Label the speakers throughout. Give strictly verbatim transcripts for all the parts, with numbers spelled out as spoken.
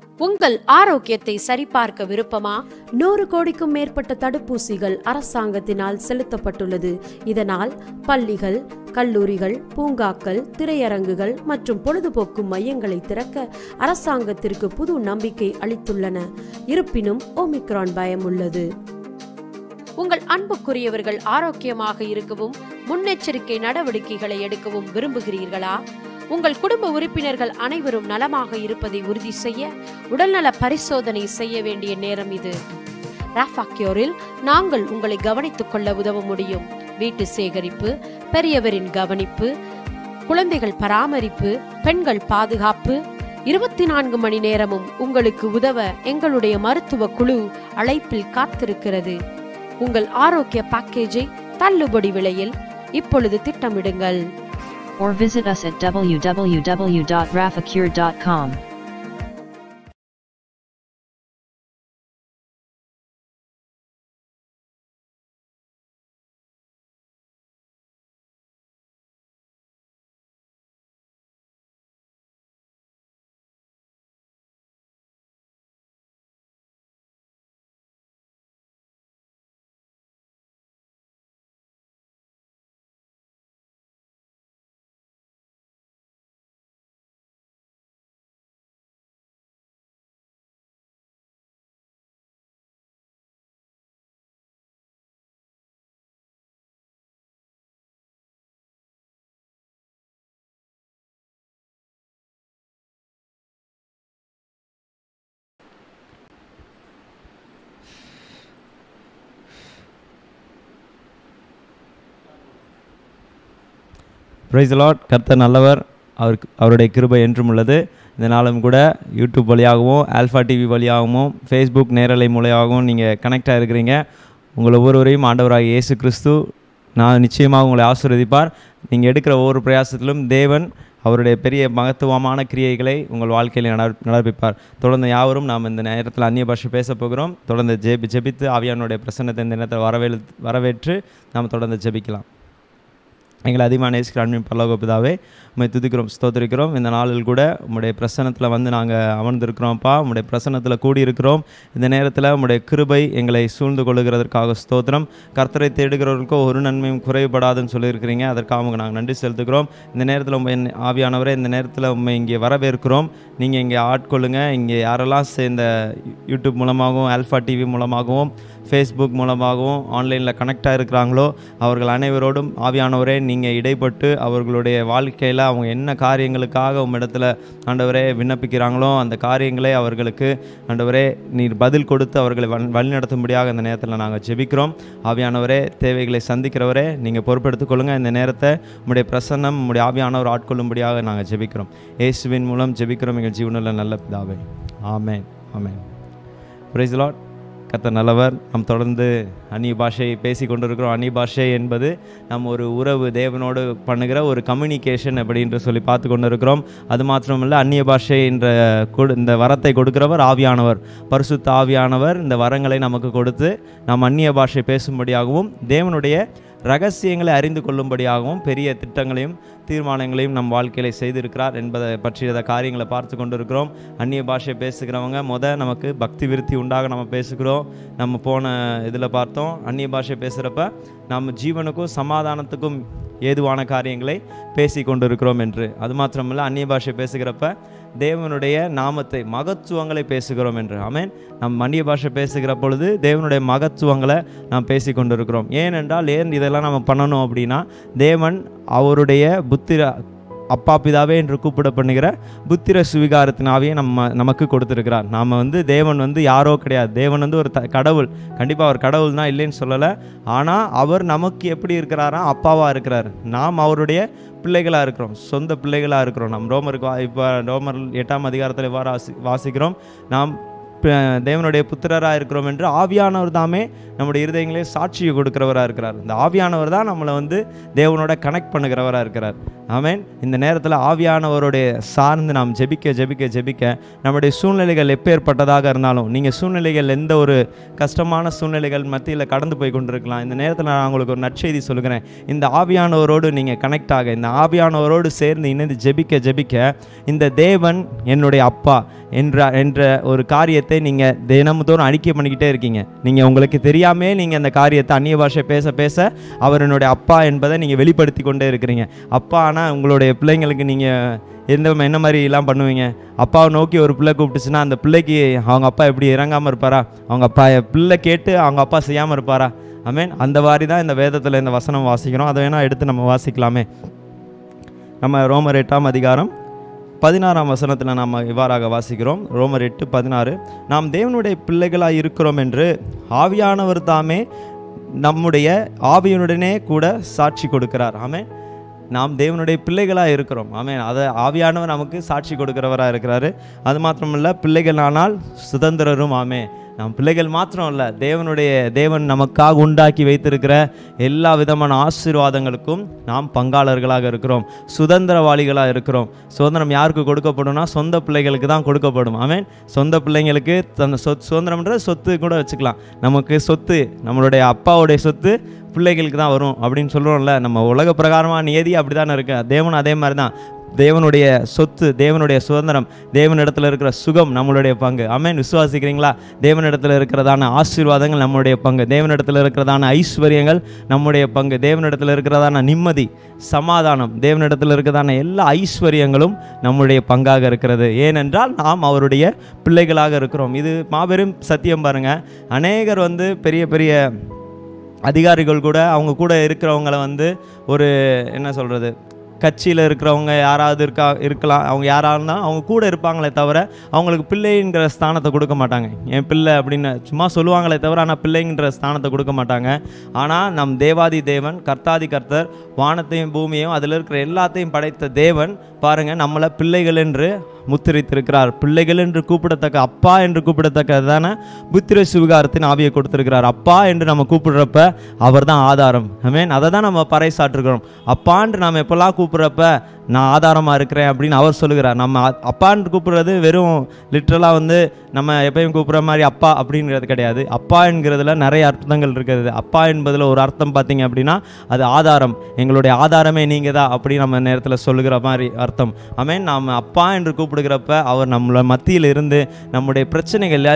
Speaker 1: உங்கள் ஆரோக்கியத்தை சரிபார்க்க விருப்பமா?
Speaker 2: நூறு கோடிக்கும் மேற்பட்ட தடுப்பூசிகள் அரசாங்கத்தினால் செலுத்தப்பட்டுள்ளது. இதனால் பள்ளிகள், கல்லூரிகள், பூங்காக்கள், திரையரங்குகள் மற்றும் பொழுதுபோக்கு மையங்களை திறக்க அரசாங்கத்திற்கு புது நம்பிக்கை அளித்துள்ளன. இருப்பினும் ஓமிக்ரான் பயம் உள்ளது.
Speaker 1: உங்கள் அன்புக்குரியவர்கள் ஆரோக்கியமாக இருக்கவும் முன்னெச்சரிக்கை நடவடிக்கைகளை எடுக்கவும் விரும்புகிறீர்களா? உங்கள் குடும்ப உறுப்பினர்கள் அனைவரும் நலமாக இருப்பதை உறுதி செய்ய உடல்நல பரிசோதனை செய்ய வேண்டிய நேரம் இது. ராஃபாக்யூரில் நாங்கள் உங்களை கவனித்துக் கொள்ள உதவ முடியும். வீட்டு சேகரிப்பு, பெரியவரின் கவனிப்பு, குழந்தைகள் பராமரிப்பு, பெண்கள் பாதுகாப்பு, இருபத்தி நான்கு மணி நேரமும் உங்களுக்கு உதவ எங்களுடைய மருத்துவ குழு அழைப்பில் காத்திருக்கிறது. உங்கள் ஆரோக்கிய பேக்கேஜை தள்ளுபடி விலையில் இப்பொழுது திட்டமிடுங்கள்.
Speaker 3: Or visit us at w w w dot rafacure dot com.
Speaker 4: Praise the Lord. கர்த்தர் நல்லவர், அவருக்கு அவருடைய கிருபை என்றும் உள்ளது. இந்த நாளும் கூட யூடியூப் வழியாகவும், ஆல்ஃபா டிவி வழியாகவும், ஃபேஸ்புக் நேரலை மூலையாகவும் நீங்கள் கனெக்டாக இருக்கிறீங்க. உங்களை ஒவ்வொருவரையும் ஆண்டவராக இயேசு கிறிஸ்து நான் நிச்சயமாக உங்களை ஆசீர்வதிப்பார். நீங்கள் எடுக்கிற ஒவ்வொரு பிரயாசத்திலும் தேவன் அவருடைய பெரிய மகத்துவமான கிரியைகளை உங்கள் வாழ்க்கையில் நட நடப்பிப்பார். தொடர்ந்து யாவரும் நாம் இந்த நேரத்தில் அந்நிய பாஷை பேச போகிறோம். தொடர்ந்து ஜெபி ஜெபித்து ஆவியானுடைய பிரசன்னத்தை இந்த நேரத்தில் வரவே வரவேற்று நாம் தொடர்ந்து ஜெபிக்கலாம். எங்களை அதிகமாக நேசிக்கிற அன்பின் பரலோக பிதாவே, உம்மை துதிக்கிறோம், ஸ்தோத்திரிக்கிறோம். இந்த நாளில் கூட உம்முடைய பிரசன்னத்தில் வந்து நாங்கள் அமர்ந்திருக்கிறோம்ப்பா. உம்முடைய பிரசன்னத்தில் கூடியிருக்கிறோம். இந்த நேரத்தில் உம்முடைய கிருபை எங்களை சூழ்ந்து கொள்ளுகிறதற்காக ஸ்தோத்திரம். கர்த்தரை தேடுகிறவர்களுக்கோ ஒரு நன்மையும் குறைபடாதுன்னு சொல்லியிருக்கிறீங்க. அதற்காக அவங்க நாங்கள் நன்றி செலுத்துகிறோம். இந்த நேரத்தில் உண்மை ஆவியானவரே, இந்த நேரத்தில் உண்மை இங்கே வரவேற்கிறோம். நீங்கள் இங்கே ஆட்கொள்ளுங்க. இங்கே யாரெல்லாம் இந்த யூடியூப் மூலமாகவும், ஆல்ஃபா டிவி மூலமாகவும், ஃபேஸ்புக் மூலமாகவும் ஆன்லைனில் கனெக்டாக இருக்கிறாங்களோ அவர்கள் அனைவரோடும் ஆவியானவரே நீங்கள் இடைப்பட்டு அவர்களுடைய வாழ்க்கையில் அவங்க என்ன காரியங்களுக்காக உம்மிடத்தில் ஆண்டவரே விண்ணப்பிக்கிறாங்களோ அந்த காரியங்களை அவர்களுக்கு ஆண்டவரே நீர் பதில் கொடுத்து அவர்களை வழிநடத்தும்படியாக இந்த நேரத்தில் நாங்கள் ஜெபிக்கிறோம். ஆவியானவரே, தேவைகளை சந்திக்கிறவரே நீங்கள் பொறுப்பெடுத்துக் கொள்ளுங்கள். இந்த நேரத்தை உம்முடைய பிரசன்னம் உம்முடைய ஆவியானவர் ஆட்கொள்ளும்படியாக நாங்கள் ஜெபிக்கிறோம். இயேசுவின் மூலம் ஜெபிக்கிறோம் எங்கள் ஜீவனில் நல்ல பிதாவே. ஆமென், ஆமென். Praise the Lord. கர்த்தர் நல்லவர். நாம் தொடர்ந்து அந்நிய பாஷை பேசி கொண்டிருக்கிறோம். அந்நிய பாஷை என்பது நம்ம ஒரு உறவு, தேவனோடு பண்ணுகிற ஒரு கம்யூனிகேஷன் அப்படின்ற சொல்லி பார்த்து கொண்டு இருக்கிறோம். அது மாத்திரமில்லை, அந்நிய பாஷை என்ற இந்த வரத்தை கொடுக்கிறவர் ஆவியானவர், பரிசுத்த ஆவியானவர் இந்த வரங்களை நமக்கு கொடுத்து நாம் அந்நிய பாஷை பேசும்படியாகவும் தேவனுடைய ரகசியங்களை அறிந்து கொள்ளும்படியாகவும் பெரிய திட்டங்களையும் தீர்மானங்களையும் நம் வாழ்க்கையில் செய்திருக்கிறார் என்பதை பற்றிய காரியங்களை பார்த்து கொண்டு இருக்கிறோம். அந்நிய பாஷை பேசுகிறவங்க முத நமக்கு பக்தி விருத்தி உண்டாக நம்ம பேசுகிறோம். நம்ம போன இதில் பார்த்தோம், அந்நிய பாஷை பேசுகிறப்ப நம்ம ஜீவனுக்கும் சமாதானத்துக்கும் ஏதுவான காரியங்களை பேசி கொண்டு இருக்கிறோம் என்று. அது மாத்திரமில்லை, அந்நிய பாஷை பேசுகிறப்ப தேவனுடைய நாமத்தை, மகத்துவங்களை பேசுகிறோம் என்று. ஆமென். நம் அந்நிய பாஷை பேசுகிற பொழுது தேவனுடைய மகத்துவங்களை நாம் பேசி கொண்டு இருக்கிறோம். ஏனென்றால் ஏன் இதெல்லாம் நம்ம பண்ணணும் அப்படின்னா, தேவன் அவருடைய புத்திர அப்பா பிதாவே என்று கூப்பிட பண்ணுகிற புத்திர சுவிகாரத்தினாவே நம்ம நமக்கு கொடுத்துருக்கிறார். நாம் வந்து தேவன் வந்து யாரோ கிடையாது. தேவன் வந்து ஒரு த கடவுள். கண்டிப்பாக அவர் கடவுள் தான், இல்லைன்னு சொல்லலை. ஆனால் அவர் நமக்கு எப்படி இருக்கிறாரா, அப்பாவாக இருக்கிறார். நாம் அவருடைய பிள்ளைகளாக இருக்கிறோம், சொந்த பிள்ளைகளாக இருக்கிறோம். நம் ரோமருக்கு இப்போ ரோமர் எட்டாம் அதிகாரத்தில் வாசி வாசிக்கிறோம் நாம் தேவனுடைய புத்திரராக இருக்கிறோம் என்று ஆவியானவர் தாமே நம்முடைய இருதயங்களே சாட்சியை கொடுக்கிறவராக இருக்கிறார். இந்த ஆவியானவர் தான் நம்மளை வந்து தேவனோட கனெக்ட் பண்ணுகிறவராக இருக்கிறார். ஆமென். இந்த நேரத்தில் ஆவியானவருடைய சார்ந்து நாம் ஜெபிக்க ஜெபிக்க ஜெபிக்க நம்முடைய சூழ்நிலைகள் எப்பேற்பட்டதாக இருந்தாலும், நீங்கள் சூழ்நிலைகள் எந்த ஒரு கஷ்டமான சூழ்நிலைகள் மத்தியில் கடந்து போய் கொண்டிருக்கலாம், இந்த நேரத்தில் நான் உங்களுக்கு ஒரு நற்செய்தி சொல்லுகிறேன். இந்த ஆவியானவரோடு நீங்கள் கனெக்ட் ஆக, இந்த ஆவியானவரோடு சேர்ந்து இணைந்து ஜெபிக்க ஜெபிக்க இந்த தேவன் என்னுடைய அப்பா என்ற என்ற ஒரு காரியத்தை நீங்கள் தினமுதோறும் அறிக்கை பண்ணிக்கிட்டே இருக்கீங்க. நீங்கள் உங்களுக்கு தெரியாமே நீங்கள் அந்த காரியத்தை அந்நிய பாஷை பேச பேச அவர் என்னுடைய அப்பா என்பதை நீங்கள் வெளிப்படுத்தி கொண்டே இருக்கிறீங்க. அப்பா ஆனால் உங்களுடைய பிள்ளைங்களுக்கு நீங்கள் எந்த என்ன மாதிரிலாம் பண்ணுவீங்க? அப்பாவை நோக்கி ஒரு பிள்ளை கூப்பிட்டுச்சுன்னா அந்த பிள்ளைக்கு அவங்க அப்பா எப்படி இறங்காமல் இருப்பாரா? அவங்க அப்பா பிள்ளை கேட்டு அவங்க அப்பா செய்யாமல் இருப்பாரா? ஆமென். அந்த மாதிரி தான் இந்த வேதத்தில் இந்த வசனம் வாசிக்கிறோம். அதை வேணால் எடுத்து நம்ம வாசிக்கலாமே. நம்ம ரோமர் எட்டாம் அதிகாரம் பதினாறாம் வசனத்தில் நாம் இவ்வாறாக வாசிக்கிறோம். ரோமர் எட்டு பதினாறு, நாம் தேவனுடைய பிள்ளைகளாக இருக்கிறோம் என்று ஆவியானவர் தாமே நம்முடைய ஆவியனுடனே கூட சாட்சி கொடுக்கிறார். ஆமென். நாம் தேவனுடைய பிள்ளைகளாக இருக்கிறோம். ஆமென். அதை ஆவியானவர் நமக்கு சாட்சி கொடுக்கிறவராக இருக்கிறாரு. அது மாத்திரமல்ல, பிள்ளைகளானால் சுதந்திரரும். ஆமே. நாம் பிள்ளைகள் மாத்திரம் இல்லை, தேவனுடைய தேவன் நமக்காக உண்டாக்கி வைத்திருக்கிற எல்லா விதமான ஆசீர்வாதங்களுக்கும் நாம் பங்காளர்களாக இருக்கிறோம், சுதந்திரவாளிகளாக இருக்கிறோம். சுதந்திரம் யாருக்கு கொடுக்கப்படும்னா சொந்த பிள்ளைகளுக்கு தான் கொடுக்கப்படும். ஆமென். சொந்த பிள்ளைங்களுக்கு தன் சொத் சுதந்திரம்ன்ற சொத்து கூட வச்சுக்கலாம். நமக்கு சொத்து, நம்மளுடைய அப்பாவுடைய சொத்து பிள்ளைகளுக்கு தான் வரும் அப்படின்னு சொல்கிறோம்ல. நம்ம உலக பிரகாரமான நியதி அப்படி தானே இருக்கு. தேவன் அதே மாதிரி தான். தேவனுடைய சொத்து, தேவனுடைய சுதந்திரம், தேவனிடத்தில் இருக்கிற சுகம் நம்மளுடைய பங்கு. ஆமென். விசுவாசிக்கிறீங்களா? தேவனிடத்தில் இருக்கிறதான ஆசீர்வாதங்கள் நம்முடைய பங்கு, தேவனிடத்தில் இருக்கிறதான ஐஸ்வர்யங்கள் நம்முடைய பங்கு, தேவனிடத்தில் இருக்கிறதான நிம்மதி, சமாதானம், தேவனிடத்தில் இருக்கிறதான எல்லா ஐஸ்வர்யங்களும் நம்முடைய பங்காக இருக்கிறது. ஏனென்றால் நாம் அவருடைய பிள்ளைகளாக இருக்கிறோம். இது மாபெரும் சத்தியம் பாருங்க. அநேகர் வந்து பெரிய பெரிய அதிகாரிகள் கூட அவங்க கூட இருக்கிறவங்கள வந்து ஒரு என்ன சொல்கிறது, கட்சியில் இருக்கிறவங்க யாராவது இருக்கா இருக்கலாம் அவங்க யாராக இருந்தால் அவங்க கூட இருப்பாங்களே தவிர அவங்களுக்கு பிள்ளைங்கிற ஸ்தானத்தை கொடுக்க மாட்டாங்க. என் பிள்ளை அப்படின்னு சும்மா சொல்லுவாங்களே தவிர ஆனால் பிள்ளைங்கிற ஸ்தானத்தை கொடுக்க மாட்டாங்க. ஆனால் நம் தேவாதி தேவன், கர்த்தாதி கர்த்தர், வானத்தையும் பூமியையும் அதில் இருக்கிற எல்லாத்தையும் படைத்த தேவன் பாருங்கள் நம்மளை பிள்ளைகள் என்று முத்திரித்திருக்கிறார். பிள்ளைகள் என்று கூப்பிடத்தக்க, அப்பா என்று கூப்பிடத்தக்கதான புத்திர சுவிகாரத்தின் ஆவியை கொடுத்திருக்கிறார். அப்பா என்று நம்ம கூப்பிடுறப்ப அவர் தான் ஆதாரம். ஆமென். அதை தான் நம்ம பறைசாற்றுக்கிறோம். அப்பான்று நாம் எப்பெல்லாம் கூப்பிட்றப்ப நான் ஆதாரமாக இருக்கிறேன் அப்படின்னு அவர் சொல்லுகிறார். நம்ம அப்பான்னு கூப்பிடுறது வெறும் லிட்ரலாக வந்து நம்ம எப்பயும் கூப்பிட்ற மாதிரி அப்பா அப்படிங்கிறது கிடையாது. அப்பா என்கிறதுல நிறைய அர்த்தங்கள் இருக்கிறது. அப்பா என்பதில் ஒரு அர்த்தம் பார்த்தீங்க அப்படின்னா அது ஆதாரம், எங்களுடைய ஆதாரமே நீங்கள் தான் அப்படி நம்ம நேரத்தில் சொல்லுகிற மாதிரி அர்த்தம். ஆமென். நாம் அப்பா என்று கூப்பிடுகிறப்ப அவர் நம்மள மத்தியில் இருந்து நம்முடைய பிரச்சனைகள்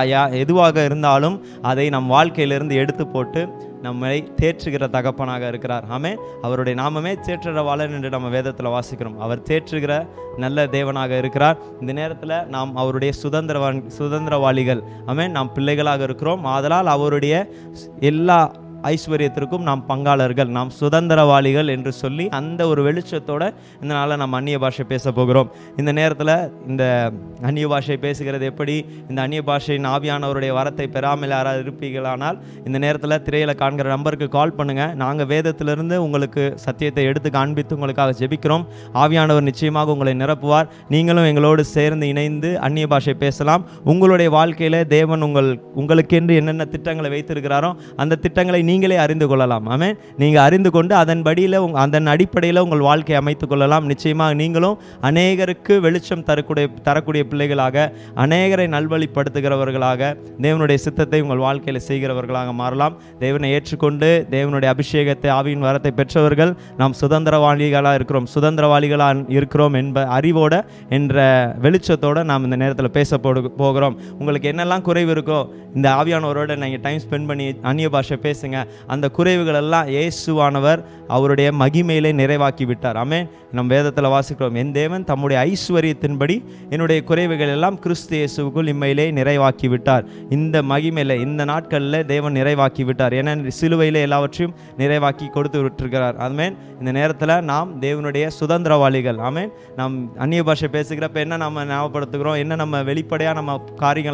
Speaker 4: எதுவாக இருந்தாலும் அதை நம் வாழ்க்கையிலிருந்து எடுத்து போட்டு நம்மை தேற்றுகிற தகப்பனாக இருக்கிறார். ஆமென். அவருடைய நாமமே தேற்றுகிறவாளன் என்று நம்ம வேதத்தில் வாசிக்கிறோம். அவர் தேற்றுகிற நல்ல தேவனாக இருக்கிறார். இந்த நேரத்தில் நாம் அவருடைய சுதந்திரவா சுதந்திரவாளிகள். ஆமென். நாம் பிள்ளைகளாக இருக்கிறோம். ஆதலால் அவருடைய எல்லா ஐஸ்வர்யத்திற்கும் நாம் பங்காளர்கள், நாம் சுதந்திரவாளிகள் என்று சொல்லி அந்த ஒரு வெளிச்சத்தோடு இந்த நாளில் நம்ம அந்நிய பாஷை பேச போகிறோம். இந்த நேரத்தில் இந்த அந்நிய பாஷை பேசுகிறது எப்படி, இந்த அந்நிய பாஷையின் ஆவியானவருடைய வரத்தை பெறாமல் யாராவது இருப்பீர்களானால் இந்த நேரத்தில் திரையில் காண்கிற நம்பருக்கு கால் பண்ணுங்கள். நாங்கள் வேதத்திலிருந்து உங்களுக்கு சத்தியத்தை எடுத்து காண்பித்து உங்களுக்காக ஜெபிக்கிறோம். ஆவியானவர் நிச்சயமாக உங்களை நிரப்புவார். நீங்களும் எங்களோடு சேர்ந்து இணைந்து அந்நிய பாஷை பேசலாம். உங்களுடைய வாழ்க்கையில் தேவன் உங்கள் உங்களுக்கென்று என்னென்ன திட்டங்களை வைத்திருக்கிறாரோ அந்த திட்டங்களை நீங்களே அறிந்து கொள்ளலாம். ஆமென். நீங்கள் அறிந்து கொண்டு அதன்படியில் உங் அதன் அடிப்படையில் உங்கள் வாழ்க்கையை அமைத்து கொள்ளலாம். நிச்சயமாக நீங்களும் அநேகருக்கு வெளிச்சம் தரக்கூடிய தரக்கூடிய பிள்ளைகளாக, அநேகரை நல்வழிப்படுத்துகிறவர்களாக, தேவனுடைய சித்தத்தை உங்கள் வாழ்க்கையில் செய்கிறவர்களாக மாறலாம். தேவனை ஏற்றுக்கொண்டு தேவனுடைய அபிஷேகத்தை, ஆவியின் வரத்தை பெற்றவர்கள் நாம் சுதந்திரவாளிகளாக இருக்கிறோம், சுதந்திரவாளிகளாக இருக்கிறோம் என்ப அறிவோட என்ற வெளிச்சத்தோடு நாம் இந்த நேரத்தில் பேச போகிறோம். உங்களுக்கு என்னெல்லாம் குறைவு இருக்கோ இந்த ஆவியானவரோட நீங்கள் டைம் ஸ்பெண்ட் பண்ணி அந்நிய பாஷை பேசுங்க. அந்த குறைவுகள் எல்லாம் இயேசுவானவர் அவருடைய மகிமையிலே நிறைவாக்கி விட்டார். ஆமென். நம் வேதத்தில் வாசிக்கிறோம், என் தேவன் தம்முடைய ஐஸ்வர்யத்தின்படி என்னுடைய குறைவுகள் எல்லாம் கிறிஸ்து இயேசுவுக்குள் இம்மையிலே நிறைவாக்கி விட்டார். இந்த மகிமையில இந்த நாட்களில் தேவன் நிறைவாக்கி விட்டார். ஏன்னா சிலுவையிலே எல்லாவற்றையும் நிறைவாக்கி கொடுத்து விட்டுருக்கிறார். ஆமென். இந்த நேரத்தில் நாம் தேவனுடைய சுதந்திரவாளிகள். ஆமென். நாம் அந்நிய பாஷை பேசுகிறப்ப என்ன நம்ம ஞாபகப்படுத்துகிறோம், என்ன நம்ம வெளிப்படையாக நம்ம காரியங்களை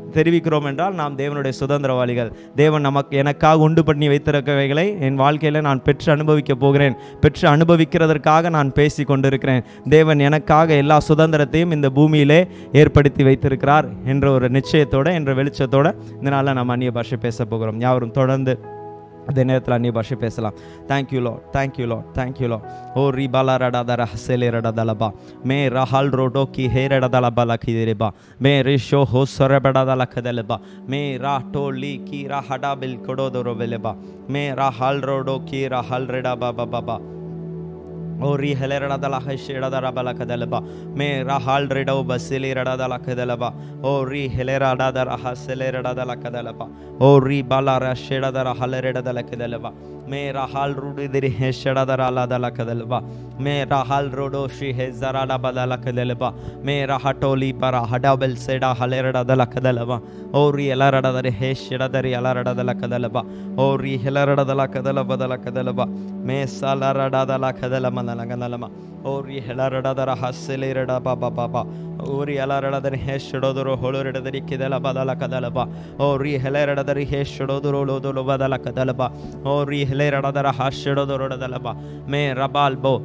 Speaker 4: தெரிவிக்கிறோம் என்றால் நாம் தேவனுடைய சுதந்திரவாளிகள். தேவன் நமக்கு எனக்காக உண்டு பண்ணி வைத்திருக்கவைகளை என் வாழ்க்கையில் நான் பெற்று அனுபவிக்க போகிறேன். பெற்று அனுபவிக்கிறதற்காக நான் பேசி கொண்டிருக்கிறேன். தேவன் எனக்காக எல்லா சுதந்திரத்தையும் இந்த பூமியிலே ஏற்படுத்தி வைத்திருக்கிறார் என்ற ஒரு நிச்சயத்தோடு, என்ற வெளிச்சத்தோடு இந்த நாளில் நாம் அந்நிய பாஷை பேச போகிறோம். யாவரும் தொடர்ந்து அதே நேரத்தில் அந்நிய பாஷை பேசலாம். Thank you Lord, thank you Lord, thank you Lord. ஓ ரிபாலா ரடாதர ஹசேலே ரடாதலபா மே ரஹால் ரோடோ கி ஹே ரடாதலபா லகிதிரேபா மே ரிஷோ ஹோ சொரபடாத லக்கதலபா மே ரா டோலி கி ரா ஹடாபில் கொடோதோரோ வெலபா மே ரஹால் ரோடோ கி ரஹால் ரெடாபா பாபா ஓ ரி ஹெலே ரடாதல ஹஷ் ரடாதரபா லக்கதலபா மே ரஹால் ரெடோ பசிலி ரடாதல லக்கதலபா ஓ ரி ஹெலே ரடாதர ஹசேலே ரடாதல லக்கதலபா ஓ ரி பாலா ரஷ் ரடாதர ஹலே ரடாதல லக்கதலபா மே ரஹால் ருடி திரி ஹெஷ் ரடாதர அலாதல லக்கதலபா மே ரஹால் ரோடோ ஷி ஹெஸ் ரடா பதல லக்கதலபா மே ரஹட்டோலி பரா ஹடாபல் செடா ஹலே ரடாதல லக்கதலபா ஓ ரி எல ரடாதர ஹெஷ் ரடாதரி அல ரடாதல லக்கதலபா ஓ ரி ஹெல ரடாதல லக்கதலபா லக்கதலபா மே சல ரடாதல லக்கதலமா நலங்கனலமா ஓ ரி ஹெல ரடாதர ஹசேலே ரடா பாபா பாபா ஓ ரி எல ரடாதர ஹெஷ் ரடோதரோ ஹோலோ ரடாதரி கிதல பதல கதலபா ஓ ரி ஹெல ரடாதரி ஹெஷ் ரடோதரோ லோதலோ பதல கதலபா ஓ ரி ஹெலே ரடாதர ஹஷ் ரடோதரோ ரடலபா மே ரபால் போ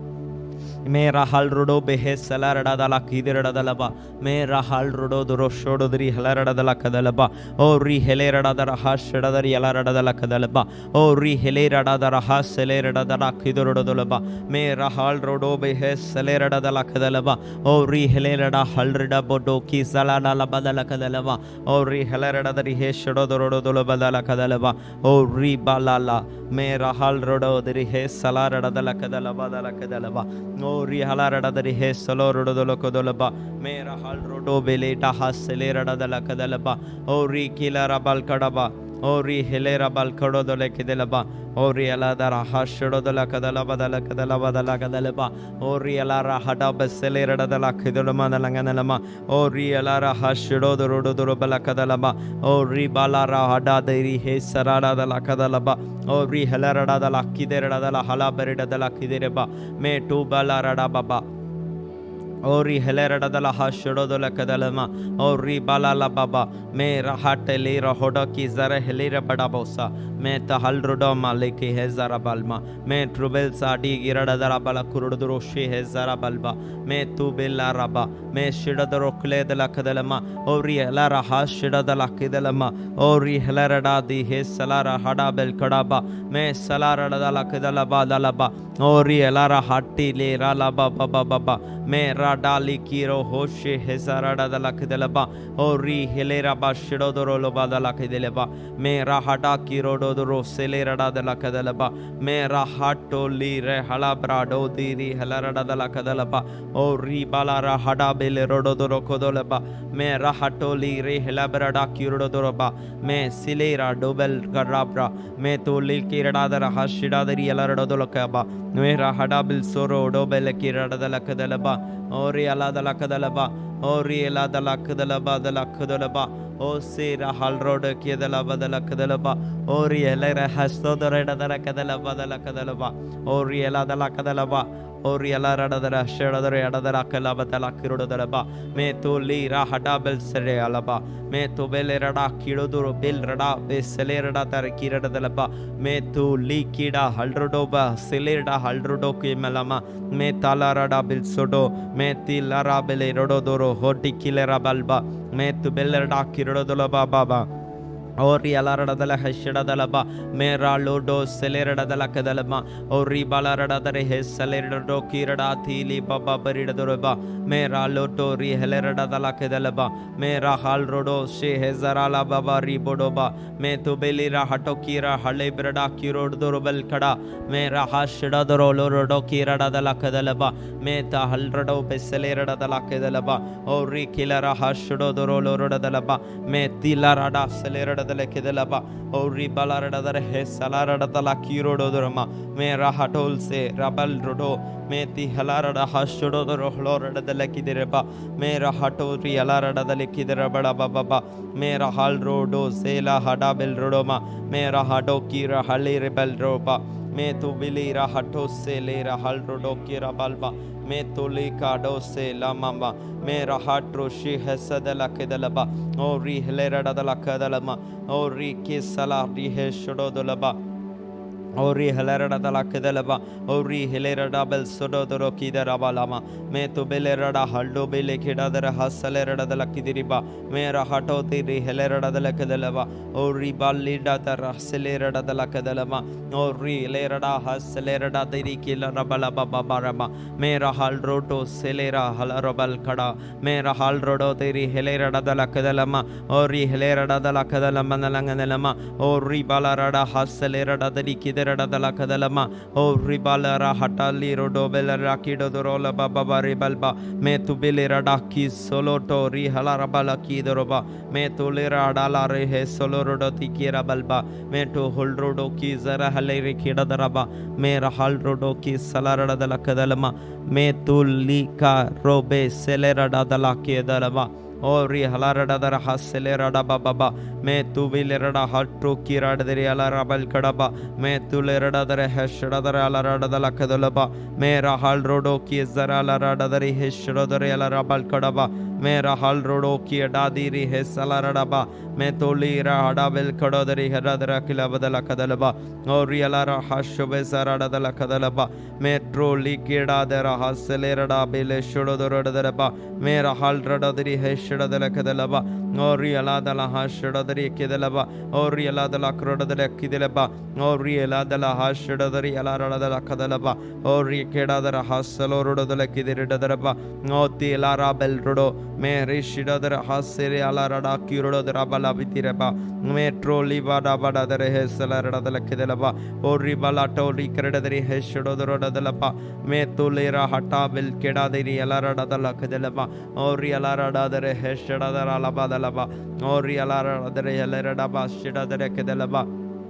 Speaker 4: மே ரஹால் ருடோ பெஹே சல ரடாதல கிதிரடதலபா மே ரஹால் ருடோ துரோ ஷோடோதரி ஹல ரடாதல கதலபா ஓ ரி ஹெலே ரடாதர ஹஷ் ரடாதரி அல ரடாதல கதலபா ஓ ரி ஹெலே ரடாதர ஹஷ் செலே ரடாதர கிதிரடதலபா மே ரஹால் ருடோ பெஹே சலே ரடாதல கதலபா ஓ ரி ஹெலே ரடா ஹல் ரடா போடோ கி சலாடல பதல கதலபா ஓ ரி ஹெலே ரடாதரி ஹே ஷடோதரோடதல பதல கதலபா ஓ ரி பாலாலா மே ரஹால் ருடோ திரி ஹே சலா ரடாதல கதலபா பதல கதலபா ஓ ரி ஹலா ரடாதரி ஹே சலோ ருடதல கதலபா மே ரஹால் ருடோ பெலேடா ஹசலே ரடாதல கதலபா ஓ ரி கில ரபால் கடபா ஓ ரி ஹெலே ரபால் கடோதல கிதலபா ஓ ரி அலாதர ஹஷடோதல கதலபா தல கதலபா தல கதலபா ஓ ரி அலார ஹடாப செலே ரடாதல கிதலமா நலங்கனலமா ஓ ரி அலார ஹஷடோதரோடதர பல கதலபா ஓ ரி பாலார ஹடாதரி ஹே சராடதல கதலபா ஓ ரி ஹல ரடாதல கிதரடதல ஹலா பரிடதல கிதரபா மே டு பாலா ரடா பாபா ஓ ரி ஹெலே ரடாதல ஹஷடோதல கதலமா ஓ ரி பாலால பாபா மே ரஹாட்டலி ரஹோடோ கி ஜர ஹெலி ரபடா போசா மே தஹல் ருடோ மாலிகி ஹே ஜர பல்மா மே ட்ருபெல் சாடி கிரடதர பல குருடுதுரு ஷி ஹே ஜர பல்பா மே து பில்லா ரபா மே ஷிடதர குலேதல கதலமா ஓ ரி ஹல ரஹா ஷிடதல கிதலமா ஓ ரி ஹல ரடா தி ஹே சலார ஹடா பெல் கடாபா மே சலாரடதல கிதலபா தலபா ஓ ரி ஹல ரஹட்டி லே ரலபா பபா பபா மே ராடாலி கீரோ ஹோஷே ஹெசரடதல கிதலபா ஓ ரி ஹெலே ரபா ஷிடோதரோ லோபாதல கிதலபா மே ரஹடா கீரோடோதரோ செலே ரடாதல கதலபா மே ரஹட்டோ லி ரெ ஹலப்ராடோ திரி ஹலரடதல கதலபா ஓ ரி பாலா ரஹடா பெலே ரோடோதரோ கொதலபா மே ரஹட்டோ லி ரெ ஹலப்ராடா கீரோடோதரபா மே சிலேரா டோபல் கராப்ரா மே தோலி கீரடாதர ஹஷிடாதரி ஹலரடோதலகபா மே ரஹடா பில் சோரோ டோபல் கீரடதல கதலபா ஓ ரி அலாதல கதலபா ஓ ரி அலாதல கதலபா தல கதலபா ஓ சி ரஹால் ரோட கியதல பதல கதலபா ஓ ரி எலர ஹஸ்தோதரடதல கதலபா தல கதலபா ஓ ரி அலாதல கதலபா ஓ ரி அலரடதர ஷடதர எடதர கலபதல கிருடதலபா மே தோலி ரஹடா பெல் சரே அலபா மே துபெல ரடா கிடோதுரு பெல் ரடா பெ செலே ரடா தர கிரடதலபா மே தோலி கிடா ஹல்ரடோபா செலேடா ஹல்ரடோ கிமலமா மே தாலரடா பெல் சொடோ மே திலரா பெலே ரோடோதோரோ ஹோட்டி கிலரா பல்பா மே துபெல ரடா கிரடதலபா பாபா ஓ ரி அலரடதல ஹஷடதலபா மே ரா லோடோ செலேரடதல கதலமா ஓ ரி பாலரடதர ஹே செலேரடோ கிரடா தீலி பாபா பரிடதரபா மே ரா லோடோ ரி ஹெலரடதல கதலபா மே ரா ஹால் ரோடோ ஷே ஹெசராலா பாபா ரி போடோபா மே துபெலி ரா ஹட்டோ கிரா ஹலே பிரடா கிரோடதரபல் கடா மே ரா ஹஷடதரோ லோடோ கிரடதல கதலபா மே த ஹல்ரடோ பெ செலேரடதல கதலபா ஓ ரி கிலரா ஹஷடதரோ லோடதலபா மே திலரடா செலேரட கிதலபா ஓ ரி பாலரடதர ஹே சலாரடதல கீரோடோதரமா மே ரஹட்டோல் சே ரபல் ரோடோ மே தி ஹலாரட ஹஷடோதரோ ஹலோரடதல கிதரபா மே ரஹட்டோ ரி அலரடதல கிதரபட பாபா மே ரஹால் ரோடோ சேலா ஹடாபெல் ரோடோமா மே ரஹடோ கீர ஹலே ரெபல் ரோபா me tu bilira hatose lera halrodo kira balba me tu lika dose la mamba me rahatro shi hesadala kedalaba o ri helera dadala kedalama o ri kisala ri heshodolaba Ori Hilarada la Kedalaba, Ori Hilarada Bel Sodoro Kida Rabalama, Me to Belerada Haldo Bele Kedadara Hasalerada la Kidiriba, Mera Hato the Hilarada la Kedalaba, Ori Balida the Raselerada la Kedalama, Ori Lerada Hasalerada the Kila Rabalaba Baraba, Mera Haldroto Selera Halarabal Kada, Mera Haldrodo the Hilarada la Kedalama, Ori Hilarada la Kedalama Langanelama, Ori Balarada Hasalerada the Kidder. Kadalama, O Ribalara Hatali Rodobella Rakido Rola Baba Ribalba, Metubili Radaki Soloto Rihalarabala Kidoroba, Metulera Dala Rehe Solorodoti Kirabalba, Metu Hulrodoki Zara Haleri Kidadaraba, Mera Halrodoki Salarada de la Kadalama, Metulika Robe Celerada de la Kedalaba. Ori halarada dara haselerada baba me tu vilerada hatru kirada deri alarabal kadaba me tu lerada dara heshada dara alarada dala kadalaba me rahal rodo ki zara alarada dari heshada dara alarabal kadaba me rahal rodo ki adadiri hesalarada ba me tu lira adabel kadadari haradara kilabadala kadalaba ori alara hashube zarada dala kadalaba me tro likida dara haselerada bele shodo dara ba me rahal rodo dari Shadala Kadalaba, Ori Aladala Hashadari Kedalaba, Ori Aladala Krodala Kidalaba, Ori Aladala Hashadari Alara Kadalaba, Ori Kedadara Hasaloro de la Kidiraba, Noti Lara Belrodo, Mary Shidadara Hasiri Alarada Kuro de Rabala Vitiraba, Metro Livada Bada de Hesalara de la Kedalaba, Ori Balato Ricredari Heshodo de la Pa, Metulera Hatabil Kedadiri Alara de la Kedalaba, Ori Alara de Heshada Alabadalaba, Ori Alara de Heleraba, Shida de Kedalaba,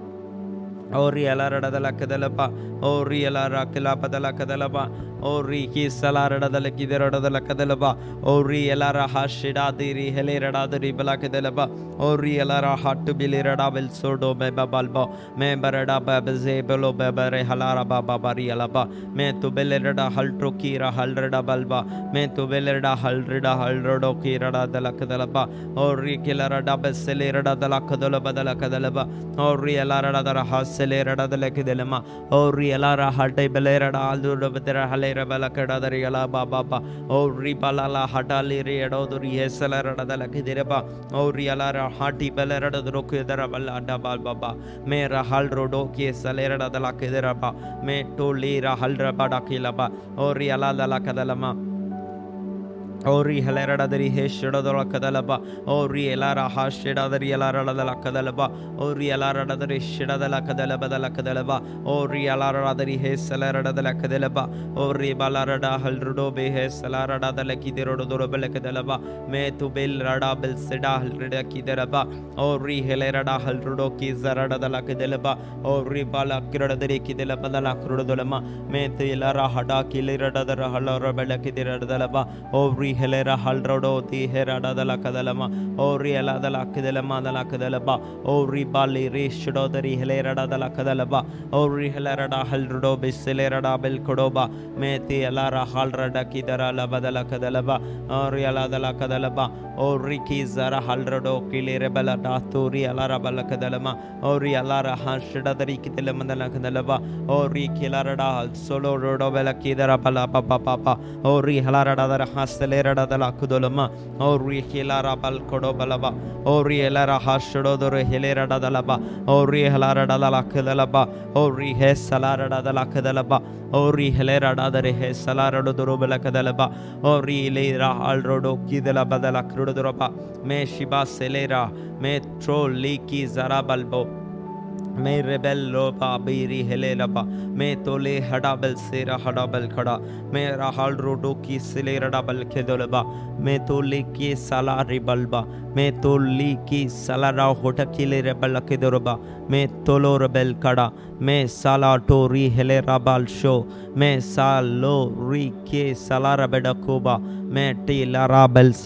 Speaker 4: Ori Alara de la Kedalaba, Ori Alara Kilapa de la Kedalaba, Ori Kisalara de la Kidera de la Kedalaba, Ori Alara Hashida Diri Helera de Balakadelaba, Ori Alara Hatubilera Bel Sordo Beba Balbo, Memberada Babazebelo Bebere Halara Babari Alaba, Metu Belerada Haltrokira Halreda Balba, Metu Belerda Halreda Halrodo Kira de la Kedalaba, Ori Kilarada Beselera de la Kedalaba de la Kedalaba, Ori Alara de Haselera de la Kedelama, Ori Alara Hate Belera Aldo Bedera Halera Balakada de Riala Baba, Ori Balala Hatali Redo Riesela de la Kedireba, Ori Alara Hati Belera de Rokidera Balada Baba, Mera Halrodo Kiesalera de la Kederaba, Me Tolira Halrabada Kilaba, Ori Alada la Kadalama. Ori Hilarada de Heshada de la Kadalaba, Ori Elara Hasheda de Yalara de la Kadalaba, Ori Alara de Shida de la Kadalaba de la Kadalaba, Ori Alara de Hesalara de la Kadalaba, Ori Balarada Halrudo Behe Salara de la Kidero de Kadalaba, Me to Bill Rada Bel Seda Halreda Kideraba, Ori Hilarada Halrudo Kizarada de la Kadalaba, Ori Bala Kira de Kidelaba de la Crudolama, Me to Lara Hada Kilirada de Halara Bella Kidera de Laba, Ori Helera Halrodo, the Herada de la Cadalama, Ori Ela de la Cadalama de la Cadalaba, Ori Bali Rishodo, the Helera de la Cadalaba, Ori Helerada Halrodo, Biselerada Bel Codoba, Meti Alara Halrada Kidara Lava de la Cadalaba, Ori Ela de la Cadalaba, Ori Kizara Halrodo, Kilerebella Daturi Alara Bala Cadalama, Ori Alara Hashada the Rikitelama de la Cadalaba, Ori Kilarada, Solo Rodo Bella Kidara Bala Papa, Ori Halarada Hasele. De la Kudolama, Ori Hilara Bal Kodobalaba, Ori Elara Hashodo Hilera Dalaba, Ori Helara Dala Kedalaba, Ori Hesalara de la Kedalaba, Ori Helera Dadare Hesalara Dorobela Kedalaba, Ori Lera Alrodo Kidela Badala Krudoroba, Me Shiba Selera, Me Tro Liki Zarabalbo. Me rebello babiri helelaba, me tole hadabel sera hadabel kada, me rahal rodo ki silera dabel kedolaba, me tole ki salari balba, me tole ki salara hotakile rebel kedoroba, me tolo rebel kada, me sala tori helera bal show, me salo ri ke salara bedakoba, me ti lara belso.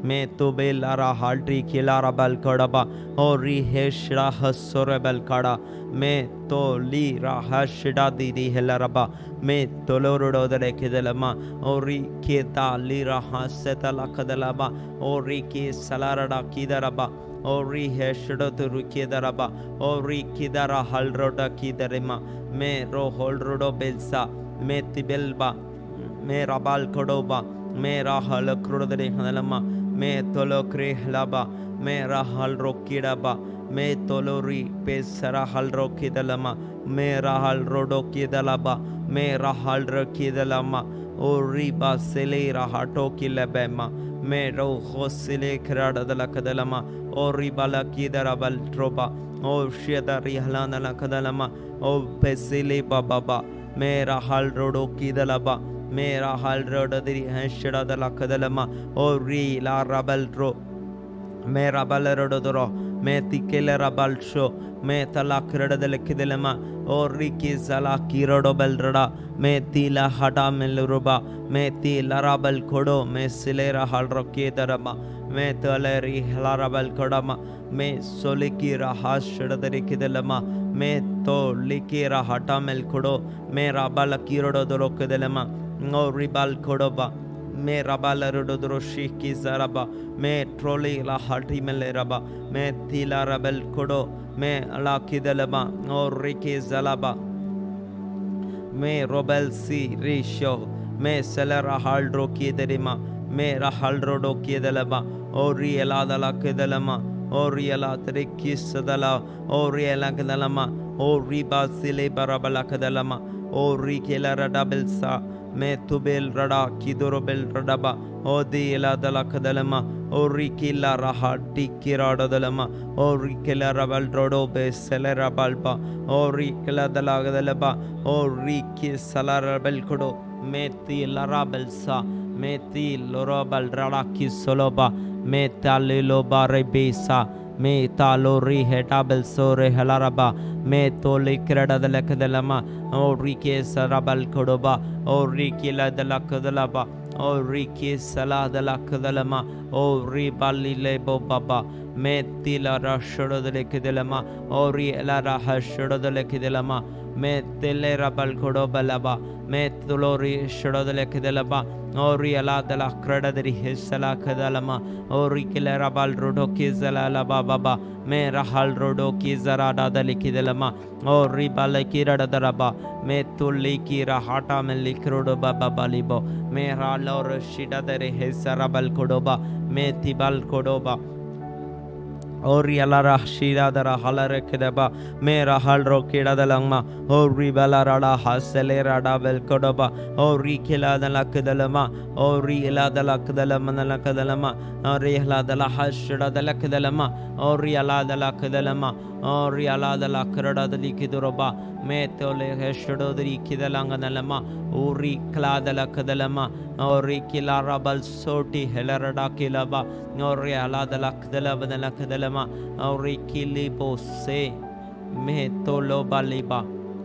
Speaker 4: me to belara haltri kilara bal kodaba ori heshra hasore bal kada me to li rahashida didi helaraba me tolorodo dele kidalama ori keta li rahaseta lakadalaba ori ki salarada kidaraba ori heshdo turu kidaraba ori kidara halroda kidarema me ro holrodo belsa me tibelba me rabal kodoba me rahal krodere halama me tolo kre halaba me rahal rokidaba me tolori pesara hal rokidalama me rahal rodo kidalaba me rahal rokidalama ori basele rahato kilabema me ro hosile kradadala kadalama ori bala kidarabal troba o shedari halana la kadalama o pesile bababa me rahal rodo kidalaba me rahal rodo diri hashada dala kadalama ori la rabal ro me rabal rodo doro me tikele rabal sho me tala kradadala kidalama ori ki zala kirodo belrada me tila hada melruba me tila rabal kodo me silera hal rokidarama me taleri halarabal kodama me solikira hashadadari kidalama me to likira hatamel kodo me rabal kirodo doro kidalama no ribal kodoba me rabal rodo doro shiki zaraba me troli la hati meleraba me tila rabal kodo me ala kidalama no riki zalaba me robel si risho me selera haldro kiderima me rahaldro do kidalaba ori eladala kidalama ori ela triki sadala ori ela kidalama ori basile barabala kidalama ori kela radabelsa me tubel rada kidorobel radaba odi eladala kidalama ori kila rahati kiradadalama ori kela rabal rodo be selera balba ori kela dala kidalaba ori ki salarabel kodo me ti larabelsa me ti lorabal rada ki soloba me talilo bare besa me talori hetabel sore halaraba me toli kreda de lekdalama ori ke sarabal kodoba ori kila de lakdalaba ori ke sala de lakdalama ori balile bobaba me tila rashodo de lekdalama ori ela rahashodo de lekdalama me tele rabal kodobalaba me tulori shodo de lekdalaba ori ala de la kreda de hesala kadalama ori kila rabal rodo ke zala la baba me rahal rodo ki zarada dalikidalama ori balakira daraba me tulli kira hata melikrodo baba balibo me ralor shida dere hesarabal kodoba me tibal kodoba ori alara shida dara halare kedaba me rahal rokida dalangma ori balarada hasele rada bel kodoba ori kila dalakdalama ori ila dalakdalama dalakdalama ori ila dala hashida dalakdalama ori ala dalakdalama ori ala dalakrada dalikidoroba me tole heshodo dalikidalanga dalama ori kla dalakdalama ori kila rabal soti helarada kilaba ori ala dalakdalama dalakdalama ori kilibo se me tolo baliba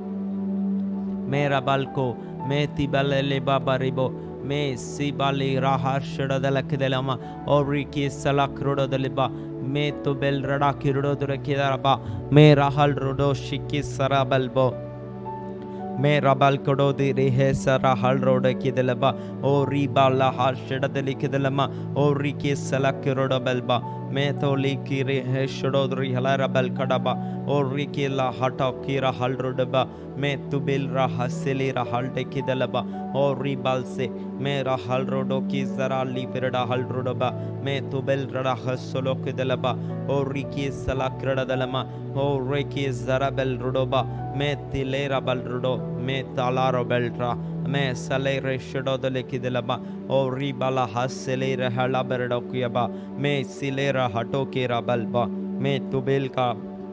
Speaker 4: mera balko me tibalele babaribo me sibali rahashada dalakdalama ori ki salakrodo daliba me to bel rada kirodo durakidaba me rahal rodo shiki sarabalbo me rabal kodo de rehe sara hal rodo kidalaba ori bala hashada dalikidalama ori ki salakrodo balba me to likire he shododri halarabal kadaba ori ki la hata kira hal rodaba me to bil rahaseli rahal dekidalaba ori balse me rahal rodo ki zara liperda hal rodaba me to bel rada hasolo kidalaba ori ki salakrada dalama ori ki zara bel rodoba me tilera bal rodo me talaro beltra me salere shododle kidalaba ori bala haseli rahala berdo kiyaba me silera hato kira balba me to bel ka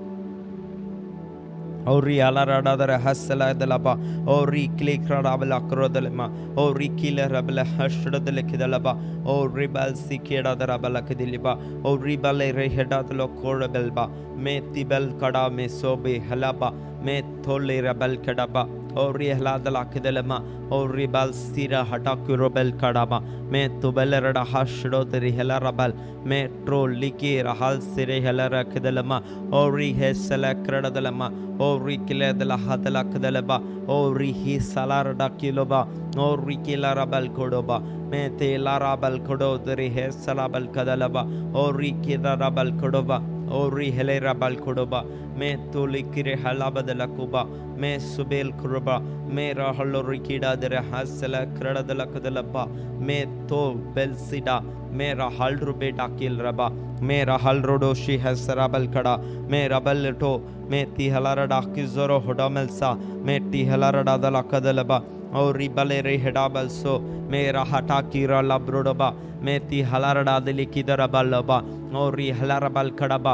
Speaker 4: ori alarada dara hasala dalaba ori click radabla krodalma ori killer rabla hashdadle kidalaba ori bal sikeda dara balakdiliba ori bale rehedadlo korabelba me tibel kada me sobe halaba me thole rabal kadaba
Speaker 5: ori heladala kedalama ori bal stira hatakuro bel kadaba me to belerada hashdo teri helarabal metro liki rahal sire helara kedalama ori hesala kradalama ori kiledala hadala kedalaba ori hi salarada kiloba ori kilarabal kodoba me te larabal kodo teri hesalabal kadalaba ori kidarabal kodoba ori helerabal kodoba me to likire halabadala kuba me subel kuruba me rahalori kida dere hasala kradala kadalaba me to belsida me rahal rube dakil raba me rahal rodo shi hasarabal kada me rabal to me ti halara dakizoro hodamelsa me ti halara dala kadalaba ori balere hedabal so me rahata kira labrodoba me ti halara dadili kidara balaba ori halara bal kadaba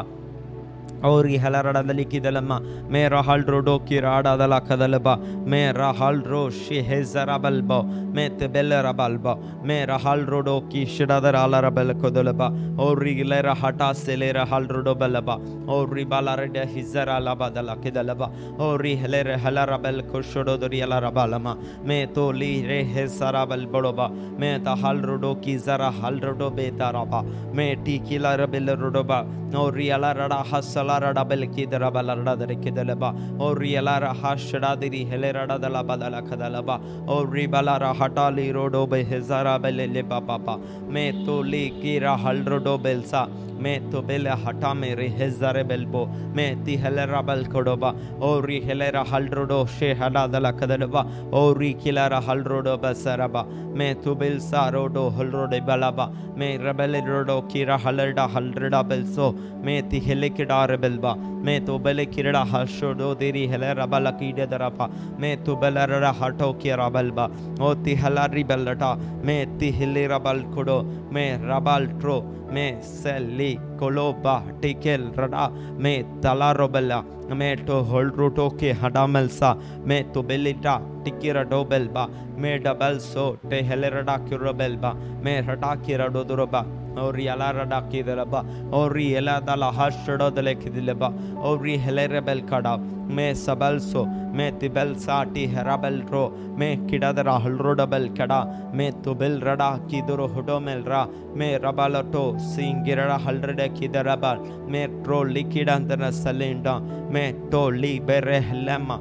Speaker 5: ori halarada kidalama me rahal rodo kirada dala kadalaba me rahal ro shi hezarabalba me tebelarabalba me rahal rodo ki shidadar alarabel kodalaba ori lera hata selera hal rodo balaba ori balarada hizara labadala kidalaba ori helere halarabel koshodo dorialabalama me to li re hezarabal bodoba me ta hal rodo ki zara hal rodo betaraba me ti kilarabel rodoba ori alarada hasala Rabel Kidra Balarda Kedalaba, or Rielara Hashadadiri Helerada la Badala Kadalaba, or Ribalara Hatali Rodo be Hezara Beleba Papa, me to li Kira Haldrodo Belsa, me to Bella Hatame Hezare Belbo, me ti Helerabel Kodoba, or Helera Haldrodo She Hadada la Kadalaba, or Rikilara Haldrodo Basaraba, me to Belsa Rodo Holrode Balaba, me Rebel Rodo Kira Halerda Haldreda Belso, me ti Helikidar belba me to bele kirada hashodo deri helera balakide darapa me to belara hato kira belba o ti halari belata me ti hilira bal kodo me rabal tro me selli koloba tikel rada me talaro bella me to holdruto ke hadamelsa me to belita tikira dobelba me double so te helerada kirobelba me hata kira dodoroba ori alara dakidalaba ori eladala hashdo delekidilaba ori helerebel kada me sabalso me tibel sati herabel ro me kidadara halrodabel kada me tubel rada kidoro hodomelra me rabalato singirada halrede kidarabal me tro likidantana salinda me to li bere lema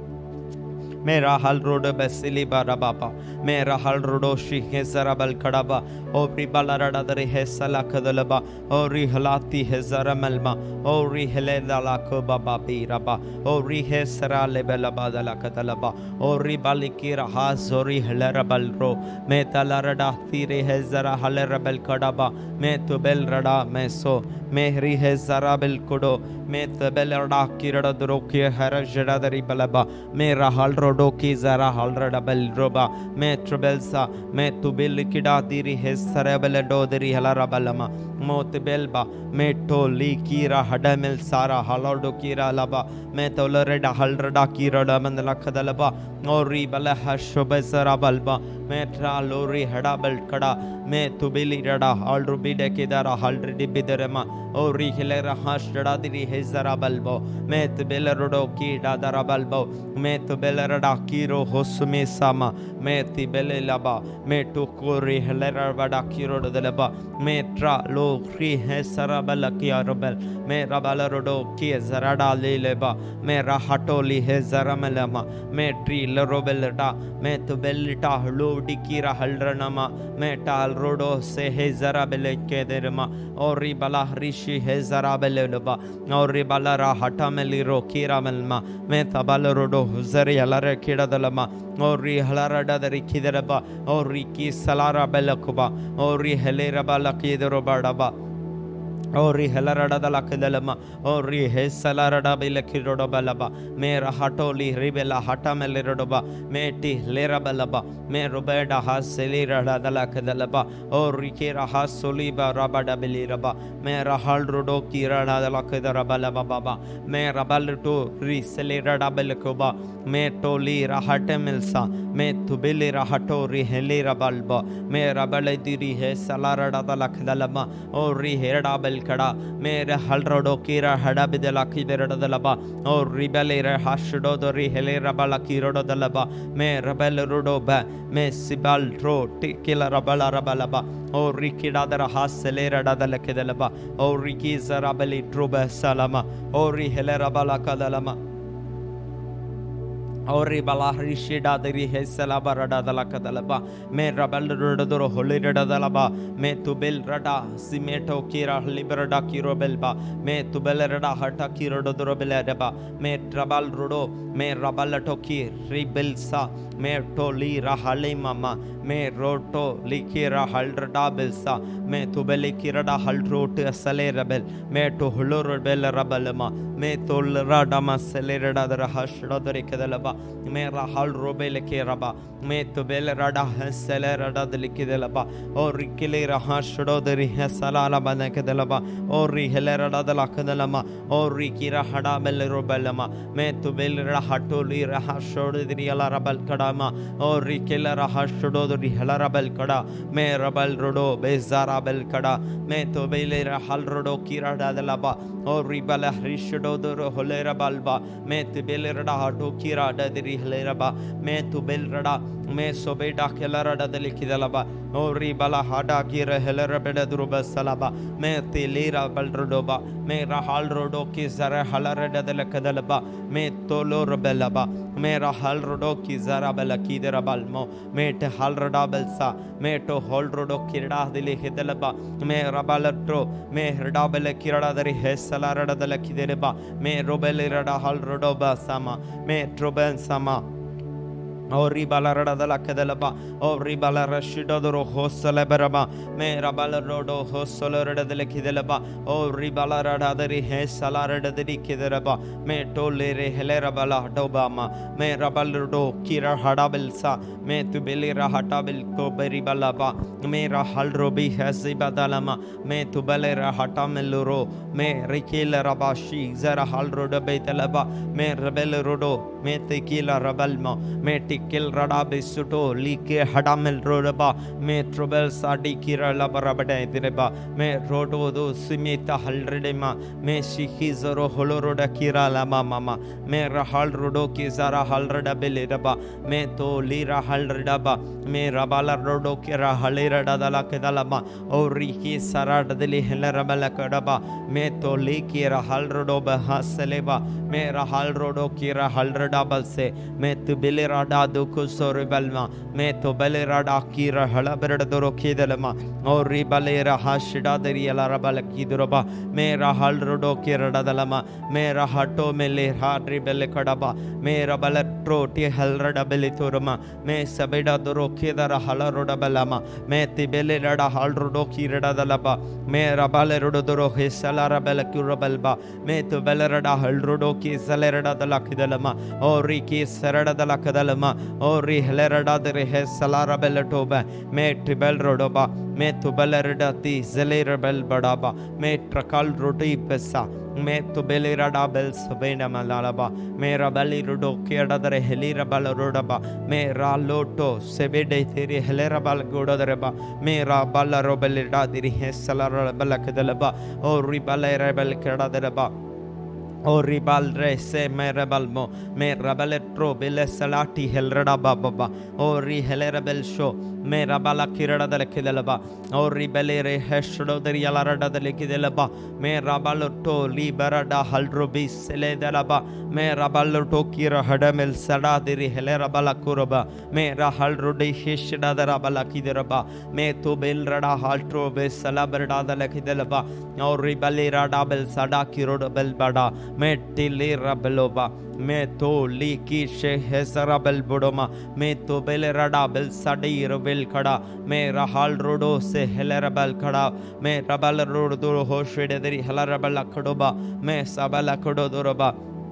Speaker 5: मेरा हल road bacilli बाराबापा मेरा हल रोडो she हेजराबल कड़ाबा ओरी बालारडा दरे हेसला कदलबा ओरी हलाती हेजरमलमा ओरी hele dala kobaba biraba ori hesra lebelaba dala kadalaba ori balikira hazori helerabal ro me talarada tire hezara helerabel kadaba me tubel rada meso mehri hezara bel kodo me tubel rada kirada droki harajada dari balaba me rahal rodo ki zara halrada bel roba me trubelsa me tubil kida tiri hezara bel do dari helarabalama mot belba me to li kira hadamel sara halordo kira laba me toloreda halrada kira mandala kadalaba ori bala hashobesara balba me tra lori hadabel kada me tubili rada alrubi de kidara halredi biderema ori hilera hashdada diri hezara balbo me tbelerodo kida dara balbo me tbelerada kiro hosme sama me tibele laba me to kori hilera bada kiro delaba me tra lo ri hesara balakia robel me rabalarodo ki zarada leleba me rahatoli hezaramelama me tri lorobelda me tbelita lo dikira halranama me tal rodo se hezara beleke derma ori bala rishi hezara beleba ori balara hatameli ro kiramelma me tabalarodo huzari alare kidadalama ori halarada dari kideraba ori ki salara belakuba ori helera balakidero badaba ori helarada dala kedalama ori hesalarada bilakirodo balaba me rahatoli ribela hatameli rodoba me ti lera balaba me robeda haselirada dala kedalaba ori kira hasoliba rabada biliraba me rahal rodo kirada dala kedara balaba baba me rabalto riselirada belakoba me toli rahatemelsa me tubili rahatori helira balba me rabale diri hesalarada dala kedalama ori herada bel kada mere halrodo kira hada bidela kidero dalaba o ribele re hashudo dori hele rabala kirodo dalaba me rebel rudo ba me sibal tro tikila rabala rabalaba o rikida dara haselera dadala kedalaba o rikiza rabali truba salama o ri hele rabala kadalama Ori bala rishida deri hesala barada dala kadalaba me rabal rodoro holirada dalaba me tubel rada simeto kira liberada kiro belba me tubel rada hata kiro dodoro beladaba me trabal rodo me rabalato ki ribelsa me toli rahale mama me roto likira halrada belsa me tubel kirada halrot asale rebel me to holor bel rabalama me tol rada maselera dara hashda dere kadalaba me rahal robele ke raba me to bel rada hasala rada delike delaba or rikile raha shdo deri hasala la bana ke delaba or ri hele rada dala kadalama or rikira hada bel robelama me to bel raha toli raha shdo deri ala rabal kadama or rikile raha shdo deri hala rabal kada me rabal rodo bezara bel kada me to bel rahal rodo kira dalaba or ribala rishdo doro holera balba me to bel rada hato kira deri Heleraba, me to Belrada, me Sobeda Kelarada delikidalaba, o Ribala Hada Kira Helerabeda Druba Salaba, me Tilira Balrodoba, me Rahal Rodoki Zara Halarada delicadalaba, me Tolo Rebelaba, me Rahal Rodoki Zara Belakidabalmo, me Tehalrada Belsa, me to Holrodo Kirda delikidalaba, me Rabalatro, me Redabela Kirada de Hesalarada delikideba, me Robelirada Halrodoba Sama, me Troben Sama. O ribalarada della cadalaba, o ribalara shidodoro hosalabaraba, me rabalarado hosolarada della kidalaba, o ribalarada de hesalarada de kidaraba, me tolere helerabala dobama, me rabalado kira hadabelsa, me tubelira hatabil koberibalaba, me rahalrobi hasibadalama, me tubelera hatameluro, me rikila rabashi, zara halroda betalaba, me rebelrodo, me tequila rabalma, me Kil rada bisuto like hadamel rodaba me trouble sadi kira la barabada direba me rodo do simita halredema me shikizaro holoroda kira la mama me rahal rodo kizara halreda beledaba me to lira halredaba me rabala rodo kira halirada dala kedalama o riki sarada deli helarabala kadaba me to likira halrodo bahaseleba me rahal rodo kira halreda balse me to belirada duku soribalma me to belerada kira halaberda doro kidalama or ribalera hashida deriala rabala kiduroba me rahal rodo kira dalama me rahato mele hadri bele kadaba me rabalatro ti halrada beliturma me sabeda doro kidara halaroda balama me tibele rada halrodo kira dalaba me rabale rodo doro hisalara bela kurabalba me to belerada halrodo ki salerada dalakidalama or riki sarada dalakadalama o ri helerada de re salara belatoba me tribal rodoba me to belerada ti zelera bel badaba me trakal roti pesa me to belerada bel sobena malalaba me rabali rodo keda de helira bal rodaba me raloto sebede teri helera bal gododereba me rabala robelida di re salara belakadalaba o ri balera bel keda dereba O ribal re se me rebalmo me rabaletro bele salati helrada baba o ri helerabel show me rabala kirada dele kidalaba o ribelere heshdo deri alarada dele kidalaba me rabalotto liberada halrobi sele dalaba me rabalotto kira hadamel sada deri helerabala kuroba me rahal rodi heshda darabala kidaraba me to belrada haltro be salaberda dele kidalaba o ribalera dabel sada kirodo bel bada me tili rabeloba me to liki she hesara bel bodoma me to belerada bel sadi robel kada me rahal rodo se helerabel kada me rabal rodo doro hoshede deri helarabel kadoba me sabala kododoroba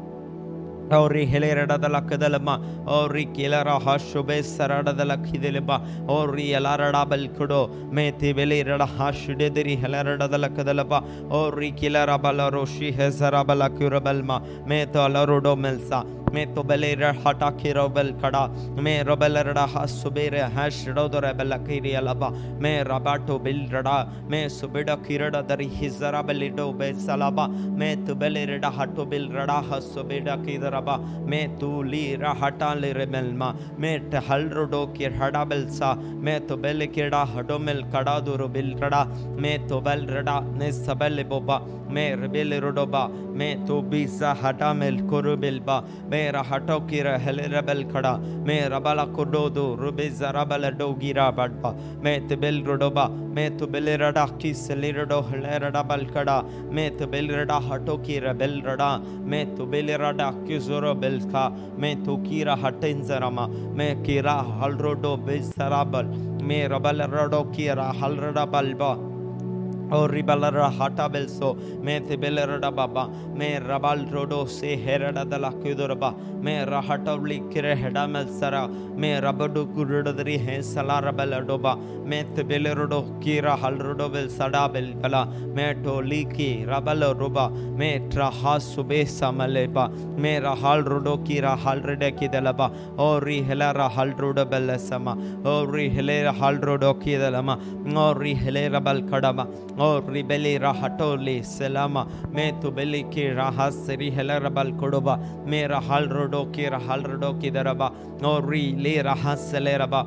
Speaker 5: Ori helerada dalla kadalama, ori kilara hashube sarada dalla kideleba, ori alarada bel kudo, meti belirada hashude deri helerada dalla kadalaba, ori kilara bala roshi hezara bala kurabelma, meto alarodo melsa, me to belera hatakiro bel kada me robelera hasubere hashdodore belakiri alaba me rabato bilrada me subida kirada dari hizara belido be salaba me to belera hatu bilrada hasubida kidaraba me tu li rahatale rebelma me halrodo kir hadabelsa me to belekida hadomel kadaduru bilrada me to belrada ne sabele boba me rebel rodoba me to bisa hatamel kurubilba me rahato kira helerabel kada me rabala kododo rubiza rabala dogira badba me to bel rodoba me to belerada ki selirado helerada balkada me to belrada hato kira belrada me to belerada kizoro belka me to kira hatenzarama me kira halrodo bisarabal me rabala rodo kira halrada balba और रिबलरा हाटा बेल्सो मैं ते बेलरडा बाबा मैं रबाल रोडो से हेरडा दला कुदरबा मैं राहटवली किरे हेडा मेलसरा मैं रबडो कुरडदरी है सला रबलडोबा मैं ते बेलरडो कीरा हलरडो बेल सडा बेल बला मैं टोली की रबल रोबा मैं ट्रहा सुबे समलेबा मैं रहल रोडो कीरा हलरडे की दलबा और री हेलरा हल रोडो बेल समा और री हेलेरा हल रोडो की दलमा और री हेलेरा बल खडबा और रिबेली राहटोली सलामा मैं तो बेली की राह सरी हेलरबल कोडोबा मेरा हल रोडो की रहल रोडो की दरबा और री ले राह सलेरबा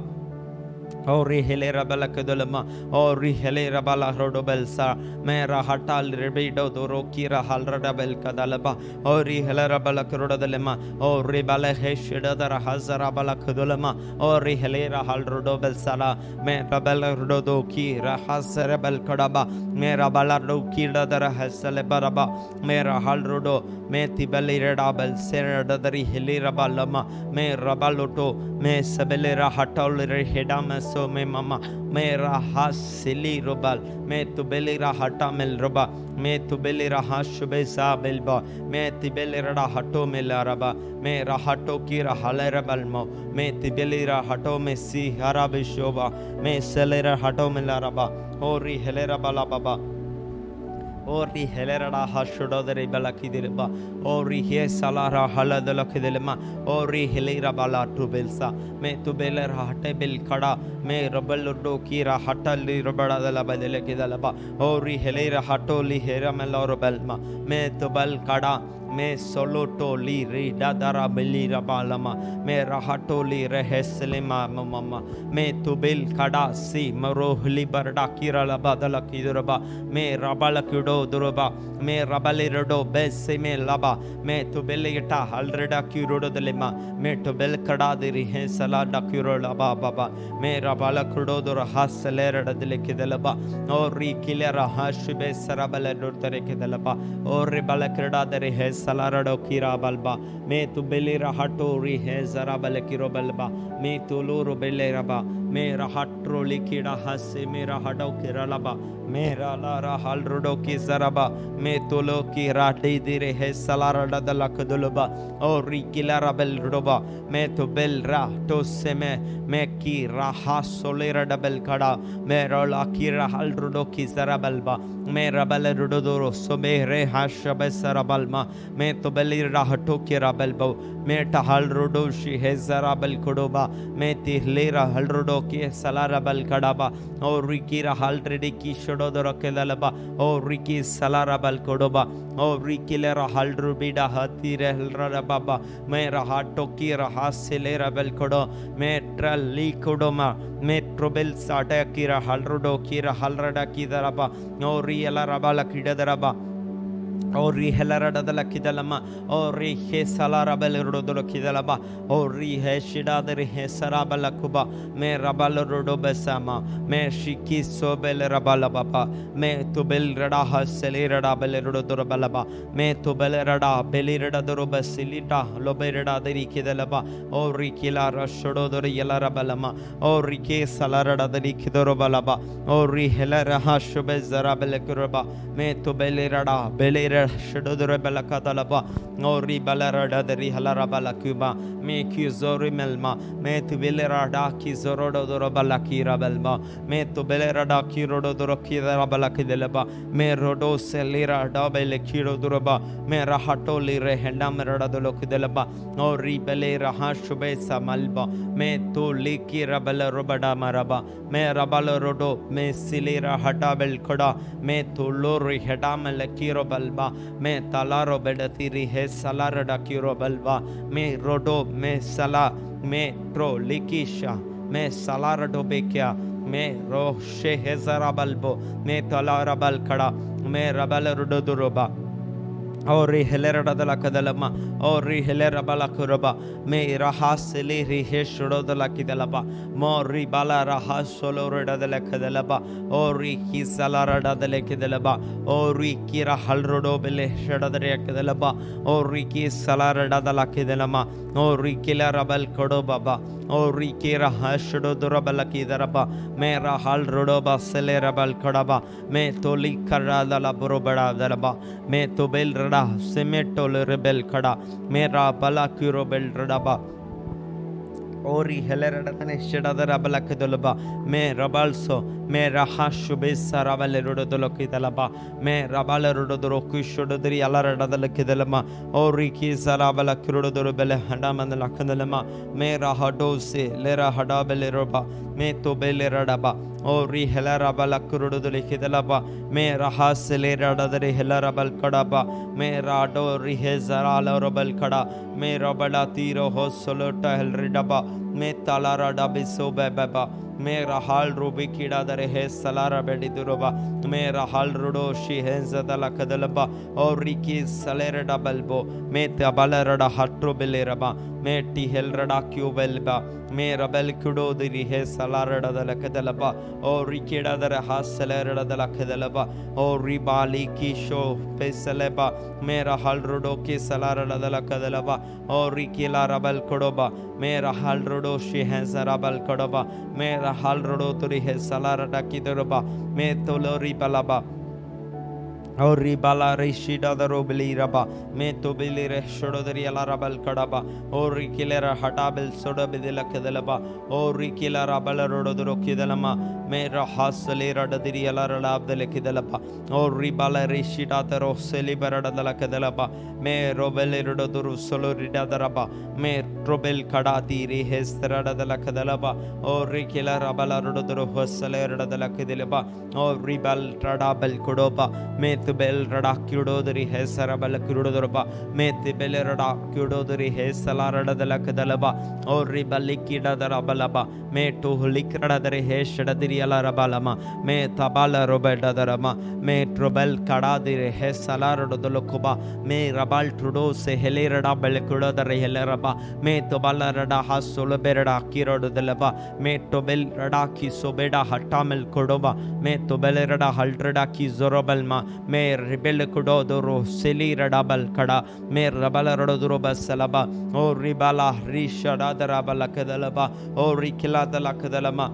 Speaker 5: और री हेलेरबल कदलमा और री हेलेरबल रोडोबेलसा मेरा हटाल रिबेडो दोरो की रहल रोडबेल कदलबा और री हेलेरबल करोडदलमा और री बल हेशडदर हजरबल कदलमा और री हेलेरा हल रोडोबेलसला मैं रबल रोडो की रहसरबल कड़बा मेरा बलरो की दर हसल बरबा मेरा हल रोडो मैं तिबली रेडाबल सेरदरी हेलेरबलमा मैं रबलोटो मैं सबलेरा हटल रे हेडाम सो मैं मामा मेरा हास सिली रोबल मैं तो बेलेरा हटा मिल रोबा मैं तो बेलेरा हास शुबे सा बिलबा मैं तिबेलेरा हटो मिला रबा मैं राहटो की रहले रबल मो मैं तिबेलेरा हटो में सी हरा बिशोबा मैं सेलेरा हटो मिला रबा और री हेलेरा बला बाबा और री हेलेरा हशडोदरे बलकिदिरबा और री हे सलारा हलदलकिदिलमा और री हेलेरा बला टुबेलसा मैं तुबेलरा हटे बिल खड़ा मैं रबल डो की रा हटली रबड़ा दला बदले किदलबा और री हेलेरा हटोली हेरा मेलो रबलमा मैं तुबल खड़ा मैं सोलोटो ली री दादरा बिली रबालमा मैं राहटोली रहेसलेमा मम्मा मैं तुबिल खड़ा सी मरोहली बरडा किरला बदला किदरबा मैं रबल किडो दुरबा मैं रबले रडो बेसे में लबा मैं तुबिलेटा हलरडा किरोडो दलेमा मैं तुबिल खड़ा दिरी है सलाडा किरोला बाबा मैं रबल किडो दुर हसलेरड दिले किदलबा और री किलेरा हशबे सरबल दुर तरे किदलबा और री बल किडा दरे है सलारडो कीरा बलबा मैं तु बेलेरा हटो री है जरा बल किरो बलबा मैं तु लोरो बेलेरबा मेरा हट्रो लिखिड़ा हसे मेरा हडो किरलबा मेरा लारा हल रोडो की जरबा मैं तोलो की राटी दिरे है सलारडा दलक दुलबा और री किलारा बेल रोडबा मैं तो बेल रा तो से मैं मैं की राहा सोलेरा डबल खड़ा मैं रोला की हल रोडो की जरबलबा मैं रबल रोडो दोरो सोबेरे हाशबे सरबलमा मैं तो बेली राहटो की रबलबो मैं टहल रोडो शी है जराबल कोडोबा मैं तिहलेरा हल रोडो की सलारबल खड़ाबा और री की हल रेडी की शोडो रखेदलबा और री की सलारबल कोडोबा और री किलेरा हल रुबिडा हती रहलरा बाबा मैं राहटो की रहा सिलेरा बल कोडो मैं ट्रल ली कोडोमा मैं ट्रोबेल साटे की हल रोडो की हल रडा की दरबा और री एला रबल किडदरबा और री हेलरडा दलकिदलमा और री हे सलारबल रोडो दलकिदलबा और री हे शिडादर हे सराबल कुबा मैं रबल रोडो बसमा मैं शिकी सोबेल रबल बाबा मैं तुबेल रडा हसले रडा बल रोडो दरबलबा मैं तुबेल रडा बेली रडा दरो बसिलिटा लोबे रडा दरी किदलबा और री किला रशडो दर यला रबलमा और री के सलारडा दरी किदरो बलबा और री हेलर हशबे जराबल कुरबा मैं तुबेल रडा बेले Melera Shadodore Balakatalaba, Ori Balarada de Rihalara Balakuba, Me Kizori Melma, Me to Villerada Kizorodo Balakira Belma, Me to Belerada Kirodo Dorokira Balakidelaba, Me Rodo Selira Dabele Kiro Duraba, Me Rahato Lire Hendamerada Lokidelaba, Ori Belera Hashubesa Malba, Me to Likira Bella Robada Maraba, Me Rabala Rodo, Me Silira Hatabel Koda, Me to Lori Hedamel Kiro Balba, Me Talaro Bedatiri He Salarada Kiro Balba, Me Rodo, Me Sala, Me Tro Likisha, Me Salarado Bekia, Me Ro She Hezarabalbo, Me Talara Balkada, Me Rabala Rododuroba. Ori Helera de la Cadalama, Ori Helera Balakuraba, Me Rahasili Riheshuro de la Kidalaba, Mori Bala Rahas Solorada de la Cadalaba, Ori Kisalarada de la Kidalaba, Ori Kira Halrodo Bele Shada de la Cadalaba, Ori Kisalarada de la Kidalama, Ori Kilarabal Kodobaba, Ori Kira Hashudo Durabala Kidaraba, Me Rahal Rodoba Selerabal Kodaba, Me Toli Karada la Burobada Dalaba, Me Tobel Semetol rebel kada mera bala kuro bel radaba Ori Helera Shada the Rabalakadolaba, Me Rabalso, Me Rahashubis Rabale Rodolokidalaba, Me Rabala Rodorokushodri Alarada the Kidalama, Ori Kisarabala Kurodorabele Hadaman the Lakadalama, Me Rahadose, Lera Hadabele Roba, Me Tobele Radaba, Ori Helera Balakurodolekidalaba, Me Rahaselera the Helarabal Kadaba, Me Rado Rihezarala Robel Kada, Me Rabala Tiro Hosolota Helridaba. Me talara dabiso beba me rahal rubi kida dare he salara bediduroba me rahal rudo shi henzada la kadalaba or riki salera dabalbo me tabalara hatro beleraba me tihelrada kubelba me rabel kudo diri he salara da kadalaba or rikida dare hasalera da kadalaba or ribali kisho pesaleba me rahal rudo ki salara da kadalaba or rikila rabel kodoba me rahal rudo shi henzarabal kodoba me rahal rodo turi he salara dakidoba me tolori balaba और रिबाला रिशिडा दरोबली रबा मैं तो बिली रे शोडोदरी अला rubble कड़बा और रिकिलेरा हटाबिल soda बिदिला कदलबा और रिकिला rubble रोडोदरो किदलमा मैं रहासले रडदिरी अला रलाबदले किदलबा और रिबाला रिशिडा दरो सेली बरडदला कदलबा मैं रोबेले रोडोदरो सोलो रिडा दरबा मैं ट्रोबेल कड़ा तीरी हेस्तरडदला कदलबा और रिकिला रबला रोडोदरो हसले रडदला किदलबा और रिबाल रडाबल कोडोबा मैं Bel Rada Kudodri Hesarabala Kudodorba, Meti Bel Rada Kudodri Hesalarada de la Cadalaba, or Ribalikida the Rabalaba, Me to Hulikrada the Heshadiri Alarabalama, Me Tabala Roberta the Rama, Me Trobel Kadadi Hesalarado de Locoba, Me Rabal Trudo se Helerada Belakuda the Heleraba, Me Tobala Rada Hasolo Berada Kiro de Laba, Me Tobel Radaki Sobeda Hatamel Kodoba, Me Tobel Rada Haldrada Ki Zorobalma. Me rebel kudodoro seli radabal kada me rabala rodoroba salaba o ribala rishada darabala kadalaba o rikila dala kadalama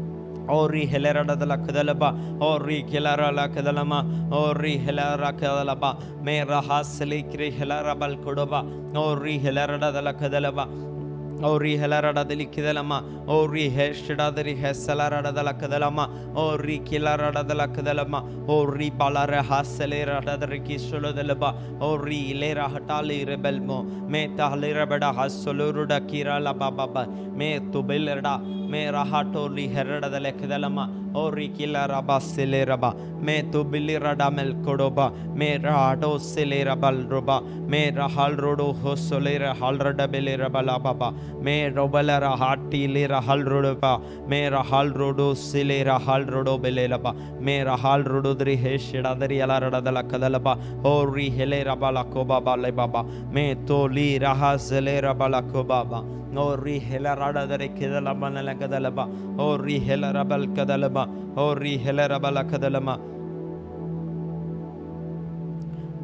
Speaker 5: Ori Helera de la Cadalaba, Ori Kilara la Cadalama, Ori Helera Cadalaba, Me Rahasli Kri Helera Balcodoba, Ori Helera de la Cadalaba. Ori Helara de Likidalama, Ori Heshada de Hesalara de la Cadalama, Ori Kilara de la Cadalama, Ori Balara Haselera de Rikisolo de Leba, Ori Lera Hatali Rebelmo, Meta Lerabada Hasoluruda Kira la Baba, Me Tubelerda, Me Rahatoli Herada de la Cadalama, Ori Kilara Baseleraba, Me Tubilirada Mel Kodoba, Me Rado Selera Balroba, Me Rahal Rodo Hosolera Halrada Belera Balababa. Me Robalara Hati Lera Halrodoba, Me Rahal Rodo Silera Hal Rodo Belelaba, Me Rahal Rododri Heshada de Yalara de la Cadalaba, Ori Helera Balacoba Balebaba, Me Toli Rahazelera Balacobaba, Ori Helarada de Kedalabana la Cadalaba, Ori Helarabal Cadalaba, Ori Helarabala Cadalama.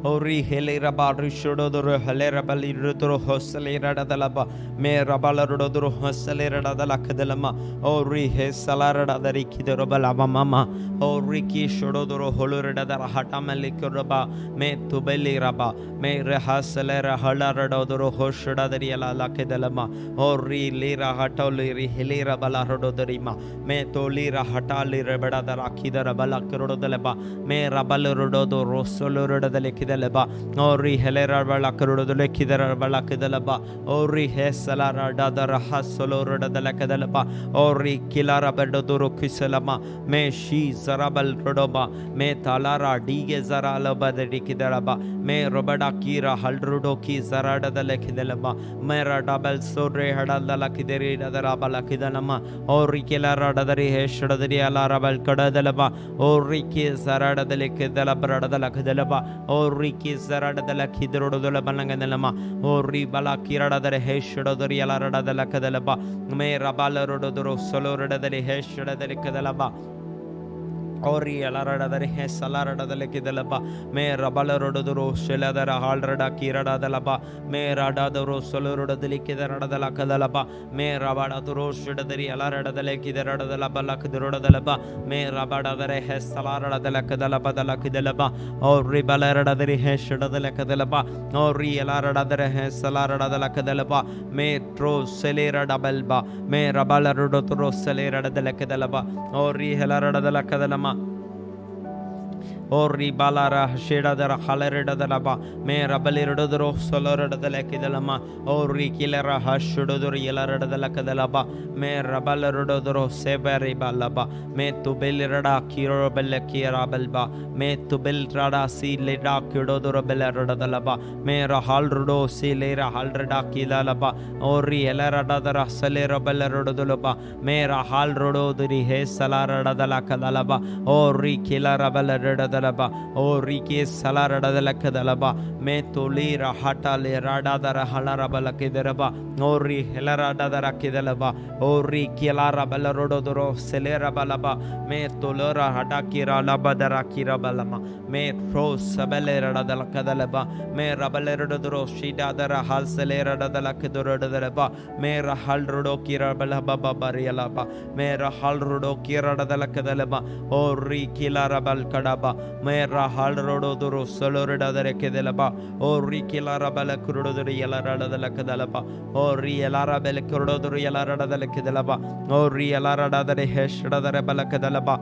Speaker 5: ori helera rishododoro helera balirudoro hoselera dalaba me rabalarudoro hoselera dalakadalama ori hesalara darikidoro balaba mama ori ki shododoro holurada dara hatamalikuraba me tubeli raba me rehaselera halaradodoro hoshada dariala lakadalama ori lira hatoliri helera balarodorima me tolira hatalira bada rakidara balakrodalaba me rabalarudoro rosolurada Leba, Ori Helera Balakarudo Lekidera Balakadalaba, Ori Hesalara Dadara Hasolora de Lakadalaba, Ori Kilara Bedodoro Kisalama, Me Shi Zarabal Rodoba, Me Talara Dige Zaralaba de Rikidaraba, Me Robada Kira Haldrudoki Zarada de Lekidalaba, Mera Dabel Sodre Hadala Lakideri Darabalakidalama, Ori Kilara Dadari Heshadari Alarabal Kadalaba, Ori Ki Zarada de Lekidalabra de Lakadalaba, Ori ki zarada de la kidrodo de la balanganelama ori bala kirada de heshdo de yalarada de la kadalaba me rabala rodoro solorada de heshda de kadalaba ori alarada de hesalarada de kidalaba me rabala rodoro sheladara halrada kirada de laba me rada de solorada de kidara de la kadalaba me rabada de roshda de alarada de kidara de la balakdroda de laba me rabada de hesalarada de la kadalaba de la kidalaba ori balarada de heshda de la kadalaba ori alarada de hesalarada de la kadalaba me tro selera dabelba me rabala rodoro selera de la kadalaba ori helarada de la kadalama Ori balara sheda dara halereda dalaba me rabalirodoro solorada dalakidalama ori kilera hashudoro yelarada dalakadalaba me rabalarodoro seberi balaba me tubelirada kiro belakira balba me tubelrada sileda kidodoro belarada dalaba me rahalrudo silera halrada kilalaba ori yelarada dara salera belarodolaba me rahalrudo diri he salarada dalakadalaba ori kilara belarada O Riki Salarada de la Cadalaba, Metolira Hatale Radadara Halarabala Kideraba, Ori Helarada Rakidalaba, Ori Kilara Balarodoro, Celera Balaba, Metolora Hadakira Labadara Kirabalama, Metro Sabelera de la Cadalaba, Me Rabalerodoro, Shida Dara Halselera de la Cadora de Leba, Mera Halrodo Kira Balaba Barialaba, Mera Halrodo Kira de la Cadalaba, Ori Kilara Balkadaba. Mera halrodo duro solorida de kedelaba o rikilara bala kurodo de yalara de la kedalaba o rielara bel kurodo de yalara de la kedelaba o rielara de heshda de bala kedalaba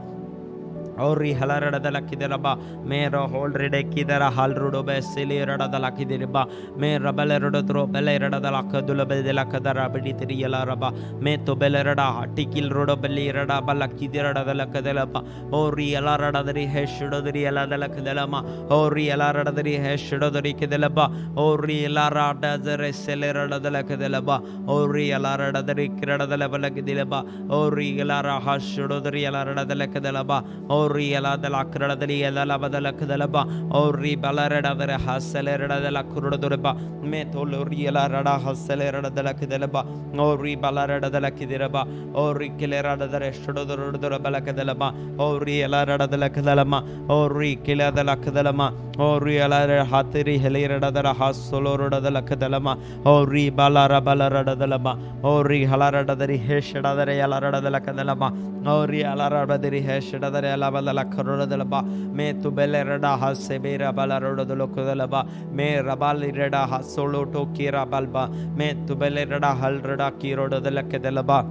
Speaker 5: Ori halarada de la kideraba, mero holrede kidera halrudo besilirada de la kideraba, me rabalerado tro belerada de la cadula de la cadara beditria raba, meto belerada, tikil rodo belirada balakidera de la cadelaba, ori alarada de heshudo de la de la cadelama, ori alarada de heshudo de kidelaba, ori larada de reselerada de la cadelaba, ori alarada de kirada de la balakidilaba, ori lara hashudo de la de la cadelaba, Ori ala de la crada de la badala cadalaba, Ori balarada de haselera de la curodoreba, Metolori la rada haselera de la cadalaba, Ori balarada de la kidiraba, Ori kilerada de reshodor de la balacadalaba, Ori alarada de la cadalama, Ori kila de la cadalama, Ori alara hatiri helera de la hasolora de la cadalama, Ori balara balarada de la ba, Ori halarada de heshada de alarada de la cadalama, Ori alarada de heshada de la la corona de la ba me tu belerada hasebera balaroda de locodalaba me rabali reda hasolo to kira balba me tu belerada halrada kiroda de la kedelaba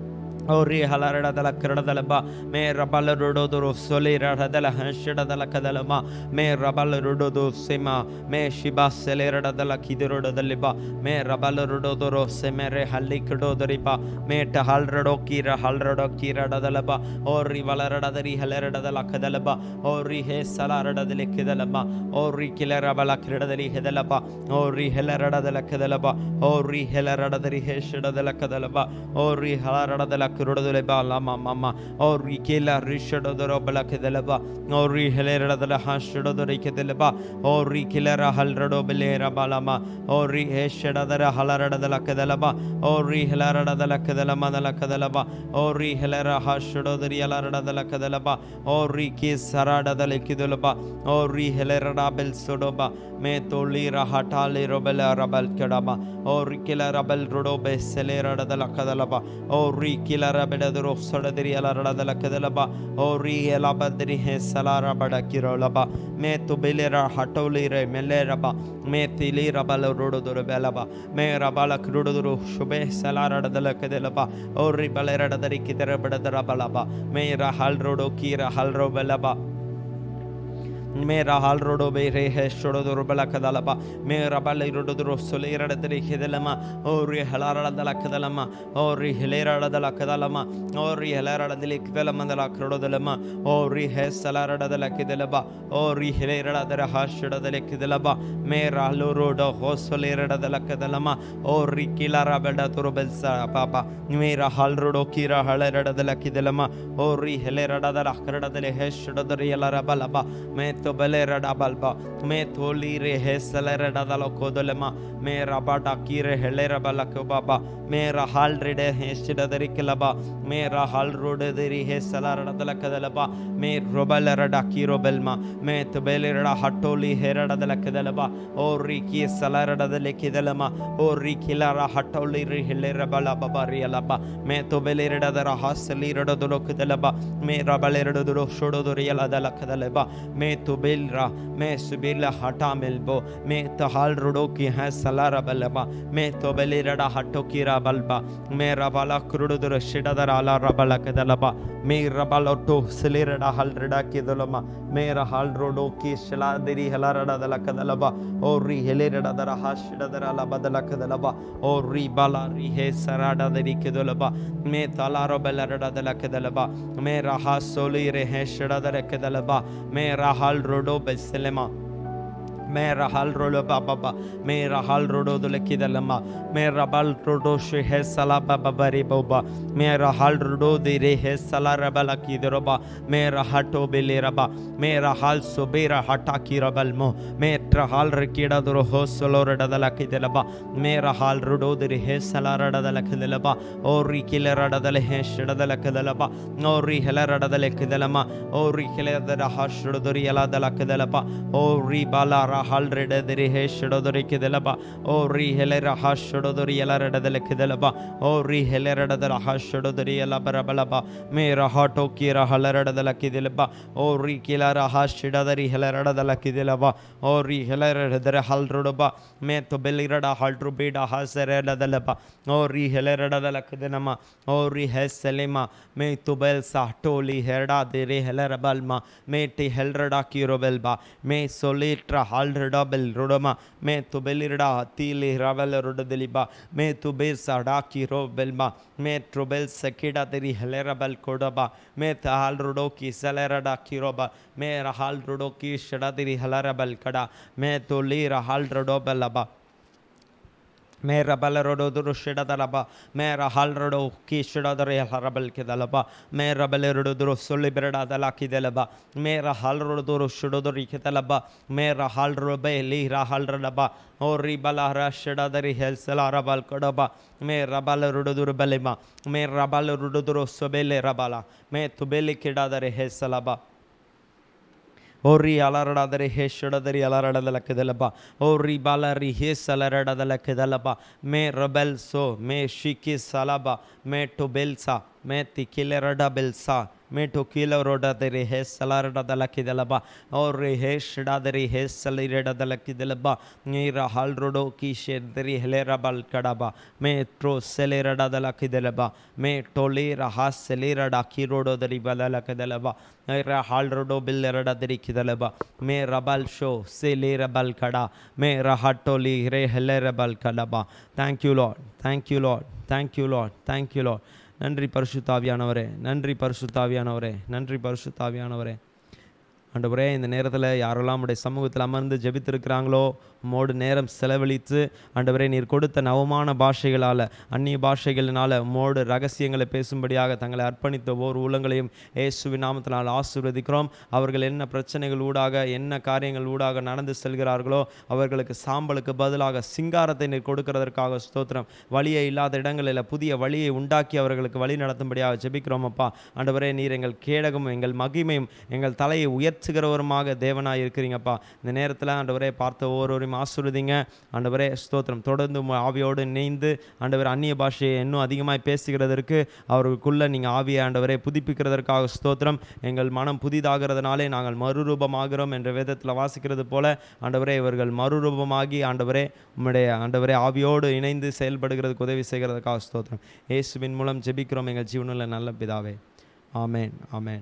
Speaker 5: Ori halarada de la Kradalaba, me Rabalarodo Solera de la Hanshada de la Cadalama, me Rabalarodo Sema, me Shiba Celera de la Kidero de Liba, me Rabalarodo Semere Halikado de Riba, me Tahalrado Kira Halrado Kira de Laba, Ori Valarada de Halera de la Cadalaba, Ori He Salarada de la Kidalaba, Ori Kilera Bala Krida de Hedalaba, Ori Helerada de la Cadalaba, Ori Helerada de Heshada de la Cadalaba, Ori Halarada de la kirodole ba la mama ori kila rishadoro bala kedelaba ori helera dala hashadore kedelaba ori kilera halrado belera balama ori heshadara halarada dala kedelaba ori helara dala kedelama dala kedelaba ori helera hashadori alarada dala kedelaba ori kisarada dala kedelaba ori helera bel sodoba me tolira hatale robela rabal kedaba ori kila rabel rodobe selera dala kedelaba ori kila rabeda dro sodadiri alarada dala kedelaba ori elabadri he salara bada kirolaba me to belera hatolire meleraba me tilira bal rodo dro belaba me rabala krodoro shube salara dala kedelaba ori balera dari kidera bada dara balaba me ra hal rodo kira hal ro belaba मेरा हाल रोडो बे रे है शोडो दो बला कदलबा मेरा बाले रोडो दो सोलेरा दरे खेदलमा और ये हलारा दला कदलमा और ये हेलेरा दला कदलमा और ये हेलेरा दले कदलमा दला क्रोडो दलमा और ये है सलारा दला कदलबा और ये हेलेरा दरा हाशडो दले कदलबा मेरा लो रोडो हो सोलेरा दला कदलमा और ये किलारा बेडा तोरो बेलसा पापा मेरा हाल रोडो कीरा हलेरा दला कदलमा और ये हेलेरा दला क्रोडो दले है शोडो दरे यलारा बलबा मैं तो बलेरा डाबलबा मैं थोली रे है सलेरा डादलो कोदलमा मेरा बाटा कीरे हेलेरा बला को बाबा मेरा हाल रेडे है शिडदरी केलबा मेरा हाल रोडे दरी है सलारा डादला कदलबा मैं रोबलरा डाकी रोबलमा मैं तो बलेरा हटोली हेरा डादला कदलबा और री की सलारा डादले केदलमा और री किलारा हटोली रे हेलेरा बला बाबा रियलबा मैं तो बलेरा डादरा हासली रडदलो कदलबा मेरा बलेरा दरो शोडो रियला दला कदलबा मैं तो बेलरा मैं सुबेला हटा मिलबो मैं तो हाल रोडो की है सलारा बलबा मैं तो बेलेरा हटो की बलबा मैं रबाला क्रुडुदर शिडदर आला रबला कदलबा मैं रबालो तो सलेरडा हल रडा की दलमा मेरा हाल रोडो की शला दरी हलारडा दला कदलबा और री हेलेरडा दरा हाशडदर आला बदला कदलबा और री बाला री है सराडा दरी कदलबा मैं तलारो बेलरडा दला कदलबा मेरा हास सोली रे है शडदर कदलबा मेरा हाल रोडो बेसलेमा मेरा हाल रोडो बाबा मेरा हाल रोडो दुलकिदलमा मेरा बाल रोडो शे है सला बाबा बरी बाबा मेरा हाल रोडो दिरे है सला रबला की दरबा मेरा हटो बेले रबा मेरा हाल सुबेरा हटा की रबल मो मेरा हाल रकीड़ा दरो हो सलो रडदला की दलबा मेरा हाल रोडो दिरे है सला रडदला की दलबा और री किले रडदले है शडदला की दलबा और री हेला रडदले की दलमा और री किले दरा हशड़ दरी यला दला की दलबा और री बाला हाल रेड दरी है शडोदरी किदलबा और री हेलेरा हा शडोदरी यला रेड दले किदलबा और री हेलेरा दला हा शडोदरी यला बरबलबा मेरा हाटो कीरा हलरड दला किदलबा और री किलारा हा शडोदरी हेलेरा दला किदलबा और री हेलेरा दरे हल रोडबा मैं तो बेलिरडा हल्ट्रो बेडा हा सरेला दलबा और री हेलेरा दला किदनमा और री है सलेमा मैं तो बेल सा टोली हेरडा देरे हेलेरा बलमा मैं टी हेलरडा कीरोबेलबा मैं सोलेट्रा हल रडाबल रोडमा मैं तो बेलिरडा तीले रावल रोडदलिबा मैं तो बेसाडा की रोबेलमा मैं ट्रोबेल सकेडा तेरी हेलेराबल कोडबा मैं ताल रोडो की सलेरडा की रोबा मैं रहाल रोडो की शडा तेरी हेलेराबल कड़ा मैं तो ले रहाल रोडोबलबा मेरा बल रोडो दुरु शिडदलबा मेरा हाल रोडो की शिडदरे हरबल के दलबा मेरा बल रोडो दुरु सोली बेरडा दला की दलबा मेरा हाल रोडो दुरु शिडदरी के दलबा मेरा हाल रोबे ली हाल रडबा और री बला रा शिडदरी हेल सला रबल कोडबा मेरा बल रोडो दुरु बलेमा मेरा बल रोडो दुरु सोबेले रबला मैं तुबेले किडादरे हे सलाबा और री अलारडा दरे हे शडदरी अलारडा दला केदलबा और री बाला री हे सलारडा दला केदलबा मैं रबल सो मैं शिकी सलाबा मैं तो बेलसा मैं तिकिले रडा बेलसा मैं तो किलो रोडा दरे हे सलारडा दला केदलबा और रे हे शडा दरे हे सलीरडा दला केदलबा मेरा हाल रोडो की शेदरी हेलेरा बल कड़ाबा मैं ट्रो सेलेरडा दला केदलबा मैं टोले रहा सेलेरडा की रोडो दरी बदला केदलबा मेरा हाल रोडो बिल्लरडा दरी केदलबा मैं रबल शो सेलेरा बल कड़ा मैं रहा टोली रे हेलेरा बल कड़ाबा thank you Lord thank you Lord thank you Lord thank you Lord நன்றி பரிசுத்த ஆவியானவரே நன்றி பரிசுத்த ஆவியானவரே நன்றி பரிசுத்த ஆவியானவரே ஆண்டவரே இந்த நேரத்தில் யாரெல்லாம் உடைய சமூகத்தில் அமர்ந்து ஜெபித்திருக்கிறாங்களோ உம்மோடு நேரம் செலவழித்து ஆண்டவரே நீர் கொடுத்த நவமான பாஷைகளால் அந்நிய பாஷைகளினால் உம்மோடு ரகசியங்களை பேசும்படியாக தங்களை அர்ப்பணித்த ஒவ்வொரு உள்ளங்களையும் இயேசுவின் நாமத்தினால் ஆசீர்வதிக்கிறோம். அவர்கள் என்ன பிரச்சனைகள் ஊடாக என்ன காரியங்கள் ஊடாக நடந்து செல்கிறார்களோ அவர்களுக்கு சாம்பலுக்கு பதிலாக சிங்காரத்தை நீர் கொடுக்கிறதற்காக ஸ்தோத்திரம். வழியை இல்லாத இடங்களில் புதிய வழியை உண்டாக்கி அவர்களுக்கு வழி நடத்தும்படியாக ஜெபிக்கிறோம் அப்பா. ஆண்டவரே நீர் எங்கள் கேடகமும் எங்கள் மகிமையும் எங்கள் தலையை உயர்த்துகிறவருமாக தேவனாக இருக்கிறீங்கப்பா. இந்த நேரத்தில் ஆண்டவரே பார்த்த ஒவ்வொருவரையும் ஆசீர்வதிங்க ஆண்டவரே ஸ்தோத்திரம். தொடர்ந்து ஆவியோடு இணைந்து ஆண்டவர் அந்நிய பாஷையை இன்னும் அதிகமாக பேசுகிறதற்கு அவர்களுக்குள்ளே நீங்கள் ஆவியை ஆண்டவரை புதுப்பிக்கிறதற்காக ஸ்தோத்திரம். எங்கள் மனம் புதிதாகிறதுனாலே நாங்கள் மறுரூபமாகிறோம் என்ற வேதத்தில் வாசிக்கிறது போல ஆண்டவரே இவர்கள் மறுரூபமாகி ஆண்டவரே உம்முடைய ஆண்டவரே ஆவியோடு இணைந்து செயல்படுகிறதுக்கு உதவி செய்கிறதுக்காக ஸ்தோத்திரம். இயேசுவின் மூலம் ஜெபிக்கிறோம் எங்கள் ஜீவனில் நல்ல பிதாவே. ஆமேன் ஆமேன்.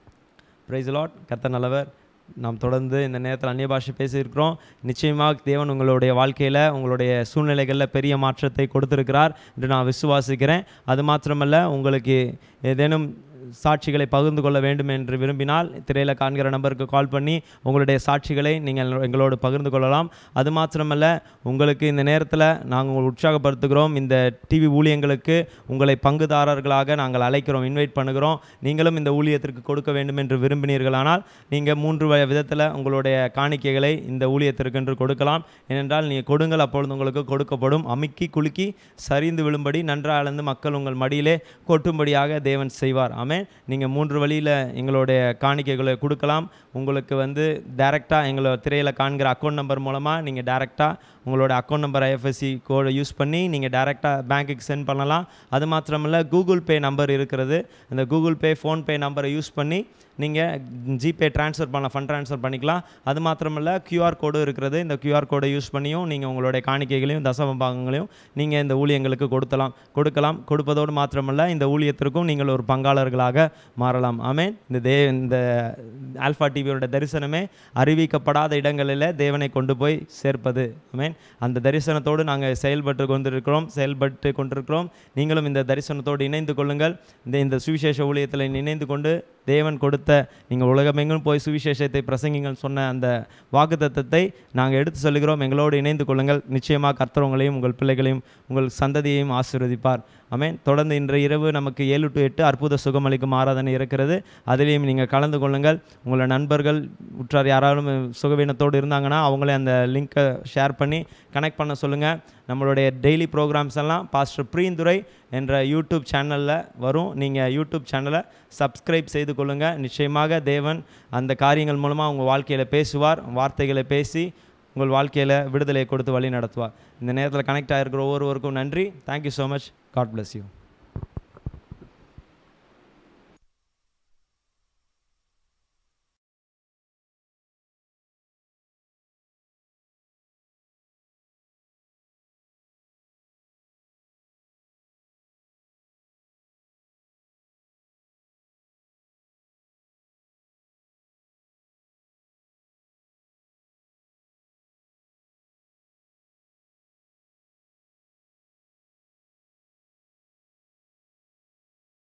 Speaker 5: Praise the Lord. கர்த்தர் நல்லவர். நாம் தொடர்ந்து இந்த நேரத்தில் அந்நிய பாஷை பேசியிருக்கிறோம். நிச்சயமாக தேவன் உங்களுடைய வாழ்க்கையில் உங்களுடைய சூழ்நிலைகளில் பெரிய மாற்றத்தை கொடுத்திருக்கிறார் என்று நான் விசுவாசிக்கிறேன். அது மாத்திரமல்ல, உங்களுக்கு ஏதேனும் சாட்சிகளை பகிர்ந்து கொள்ள வேண்டும் என்று விரும்பினால் திரையில் காண்கிற நம்பருக்கு கால் பண்ணி உங்களுடைய சாட்சிகளை நீங்கள் எங்களோடு பகிர்ந்து கொள்ளலாம். அது மாத்திரமல்ல, உங்களுக்கு இந்த நேரத்தில் நாங்கள் உங்களை உற்சாகப்படுத்துகிறோம். இந்த டிவி ஊழியங்களுக்கு உங்களை பங்குதாரர்களாக நாங்கள் அழைக்கிறோம், இன்வைட் பண்ணுகிறோம். நீங்களும் இந்த ஊழியத்திற்கு கொடுக்க வேண்டும் என்று விரும்பினீர்களானால் நீங்கள் மூன்று விதத்தில் உங்களுடைய காணிக்கைகளை இந்த ஊழியத்திற்கென்று கொடுக்கலாம். ஏனென்றால் நீங்கள் கொடுங்கள், அப்பொழுது உங்களுக்கு கொடுக்கப்படும். அமுக்கி குலுக்கி சரிந்து விழும்படி நன்றாக அளந்து மக்கள் உங்கள் மடியிலே கொட்டும்படியாக தேவன் செய்வார். ஆமென். நீங்கள் மூன்று வழியில் எங்களுடைய காணிக்கைகளை கொடுக்கலாம். உங்களுக்கு வந்து டைரெக்டாக எங்களோட திரையில் காண்கிற அக்கௌண்ட் நம்பர் மூலமாக நீங்கள் டைரெக்டாக உங்களோட அக்கௌண்ட் நம்பர் ஐஎஃப்எஸ்சி கோடை யூஸ் பண்ணி நீங்கள் டைரெக்டாக பேங்க்குக்கு சென்ட் பண்ணலாம். அது மாத்திரமில்ல, கூகுள் பே நம்பர் இருக்கிறது. அந்த கூகுள் பே ஃபோன்பே நம்பரை யூஸ் பண்ணி நீங்கள் ஜிபே ட்ரான்ஸ்ஃபர் பண்ணலாம், ஃபண்ட் ட்ரான்ஸ்ஃபர் பண்ணிக்கலாம். அது மாத்திரமில்ல, கியூஆர் கோடு இருக்கிறது. இந்த கியூஆர் கோடை யூஸ் பண்ணியும் நீங்கள் உங்களுடைய காணிக்கைகளையும் தசம பாகங்களையும் நீங்கள் இந்த ஊழியங்களுக்கு கொடுத்தலாம் கொடுக்கலாம் கொடுப்பதோடு மாத்திரமல்ல, இந்த ஊழியத்திற்கும் நீங்கள் ஒரு பங்காளர்களாக மாறலாம். ஆமென். இந்த தே இந்த ஆல்ஃபா டிவியோட தரிசனமே அறிவிக்கப்படாத இடங்களில் தேவனை கொண்டு போய் சேர்ப்பது. ஆமென். அந்த தரிசனத்தோடு நாங்கள் செயல்பட்டு கொண்டிருக்கிறோம் செயல்பட்டு கொண்டிருக்கிறோம் நீங்களும் இந்த தரிசனத்தோடு இணைந்து கொள்ளுங்கள். இந்த இந்த சுவிசேஷ ஊழியத்தில் இணைந்து கொண்டு தேவன் கொடுத்த நீங்கள் உலகமெங்கும் போய் சுவிசேஷத்தை பிரசங்கிங்கள் சொன்ன அந்த வாக்குத்தத்தத்தை நாங்கள் எடுத்து சொல்லுகிறோம். எங்களோடு இணைந்து கொள்ளுங்கள். நிச்சயமாக கர்த்தர் உங்களையும் உங்கள் பிள்ளைகளையும் உங்கள் சந்ததியையும் ஆசீர்வதிப்பார். ஆமென். தொடர்ந்து இன்றைய இரவு நமக்கு ஏழு டு எட்டு அற்புத சுகமளிக்கும் ஆராதனை இருக்கிறது. அதிலையும் நீங்கள் கலந்து கொள்ளுங்கள். உங்களை நண்பர்கள் உற்றார் யாராலும் சுகவீனத்தோடு இருந்தாங்கன்னா அவங்களே அந்த லிங்க்கை ஷேர் பண்ணி கனெக்ட் பண்ண சொல்லுங்கள். நம்மளுடைய டெய்லி ப்ரோக்ராம்ஸ் எல்லாம் பாஸ்டர் பிரீந்துரை என்ற யூடியூப் சேனலில் வரும். நீங்கள் யூடியூப் சேனலை சப்ஸ்கிரைப் செய்து கொள்ளுங்கள். நிச்சயமாக தேவன் அந்த காரியங்கள் மூலமாக உங்கள் வாழ்க்கையில் பேசுவார். வார்த்தைகளை பேசி உங்கள் வாழ்க்கையில் விடுதலை கொடுத்து வழி நடத்துவார். இந்த நேரத்தில் கனெக்ட் ஆகிருக்கிற ஒவ்வொருவருக்கும் நன்றி. Thank you so much. God bless you.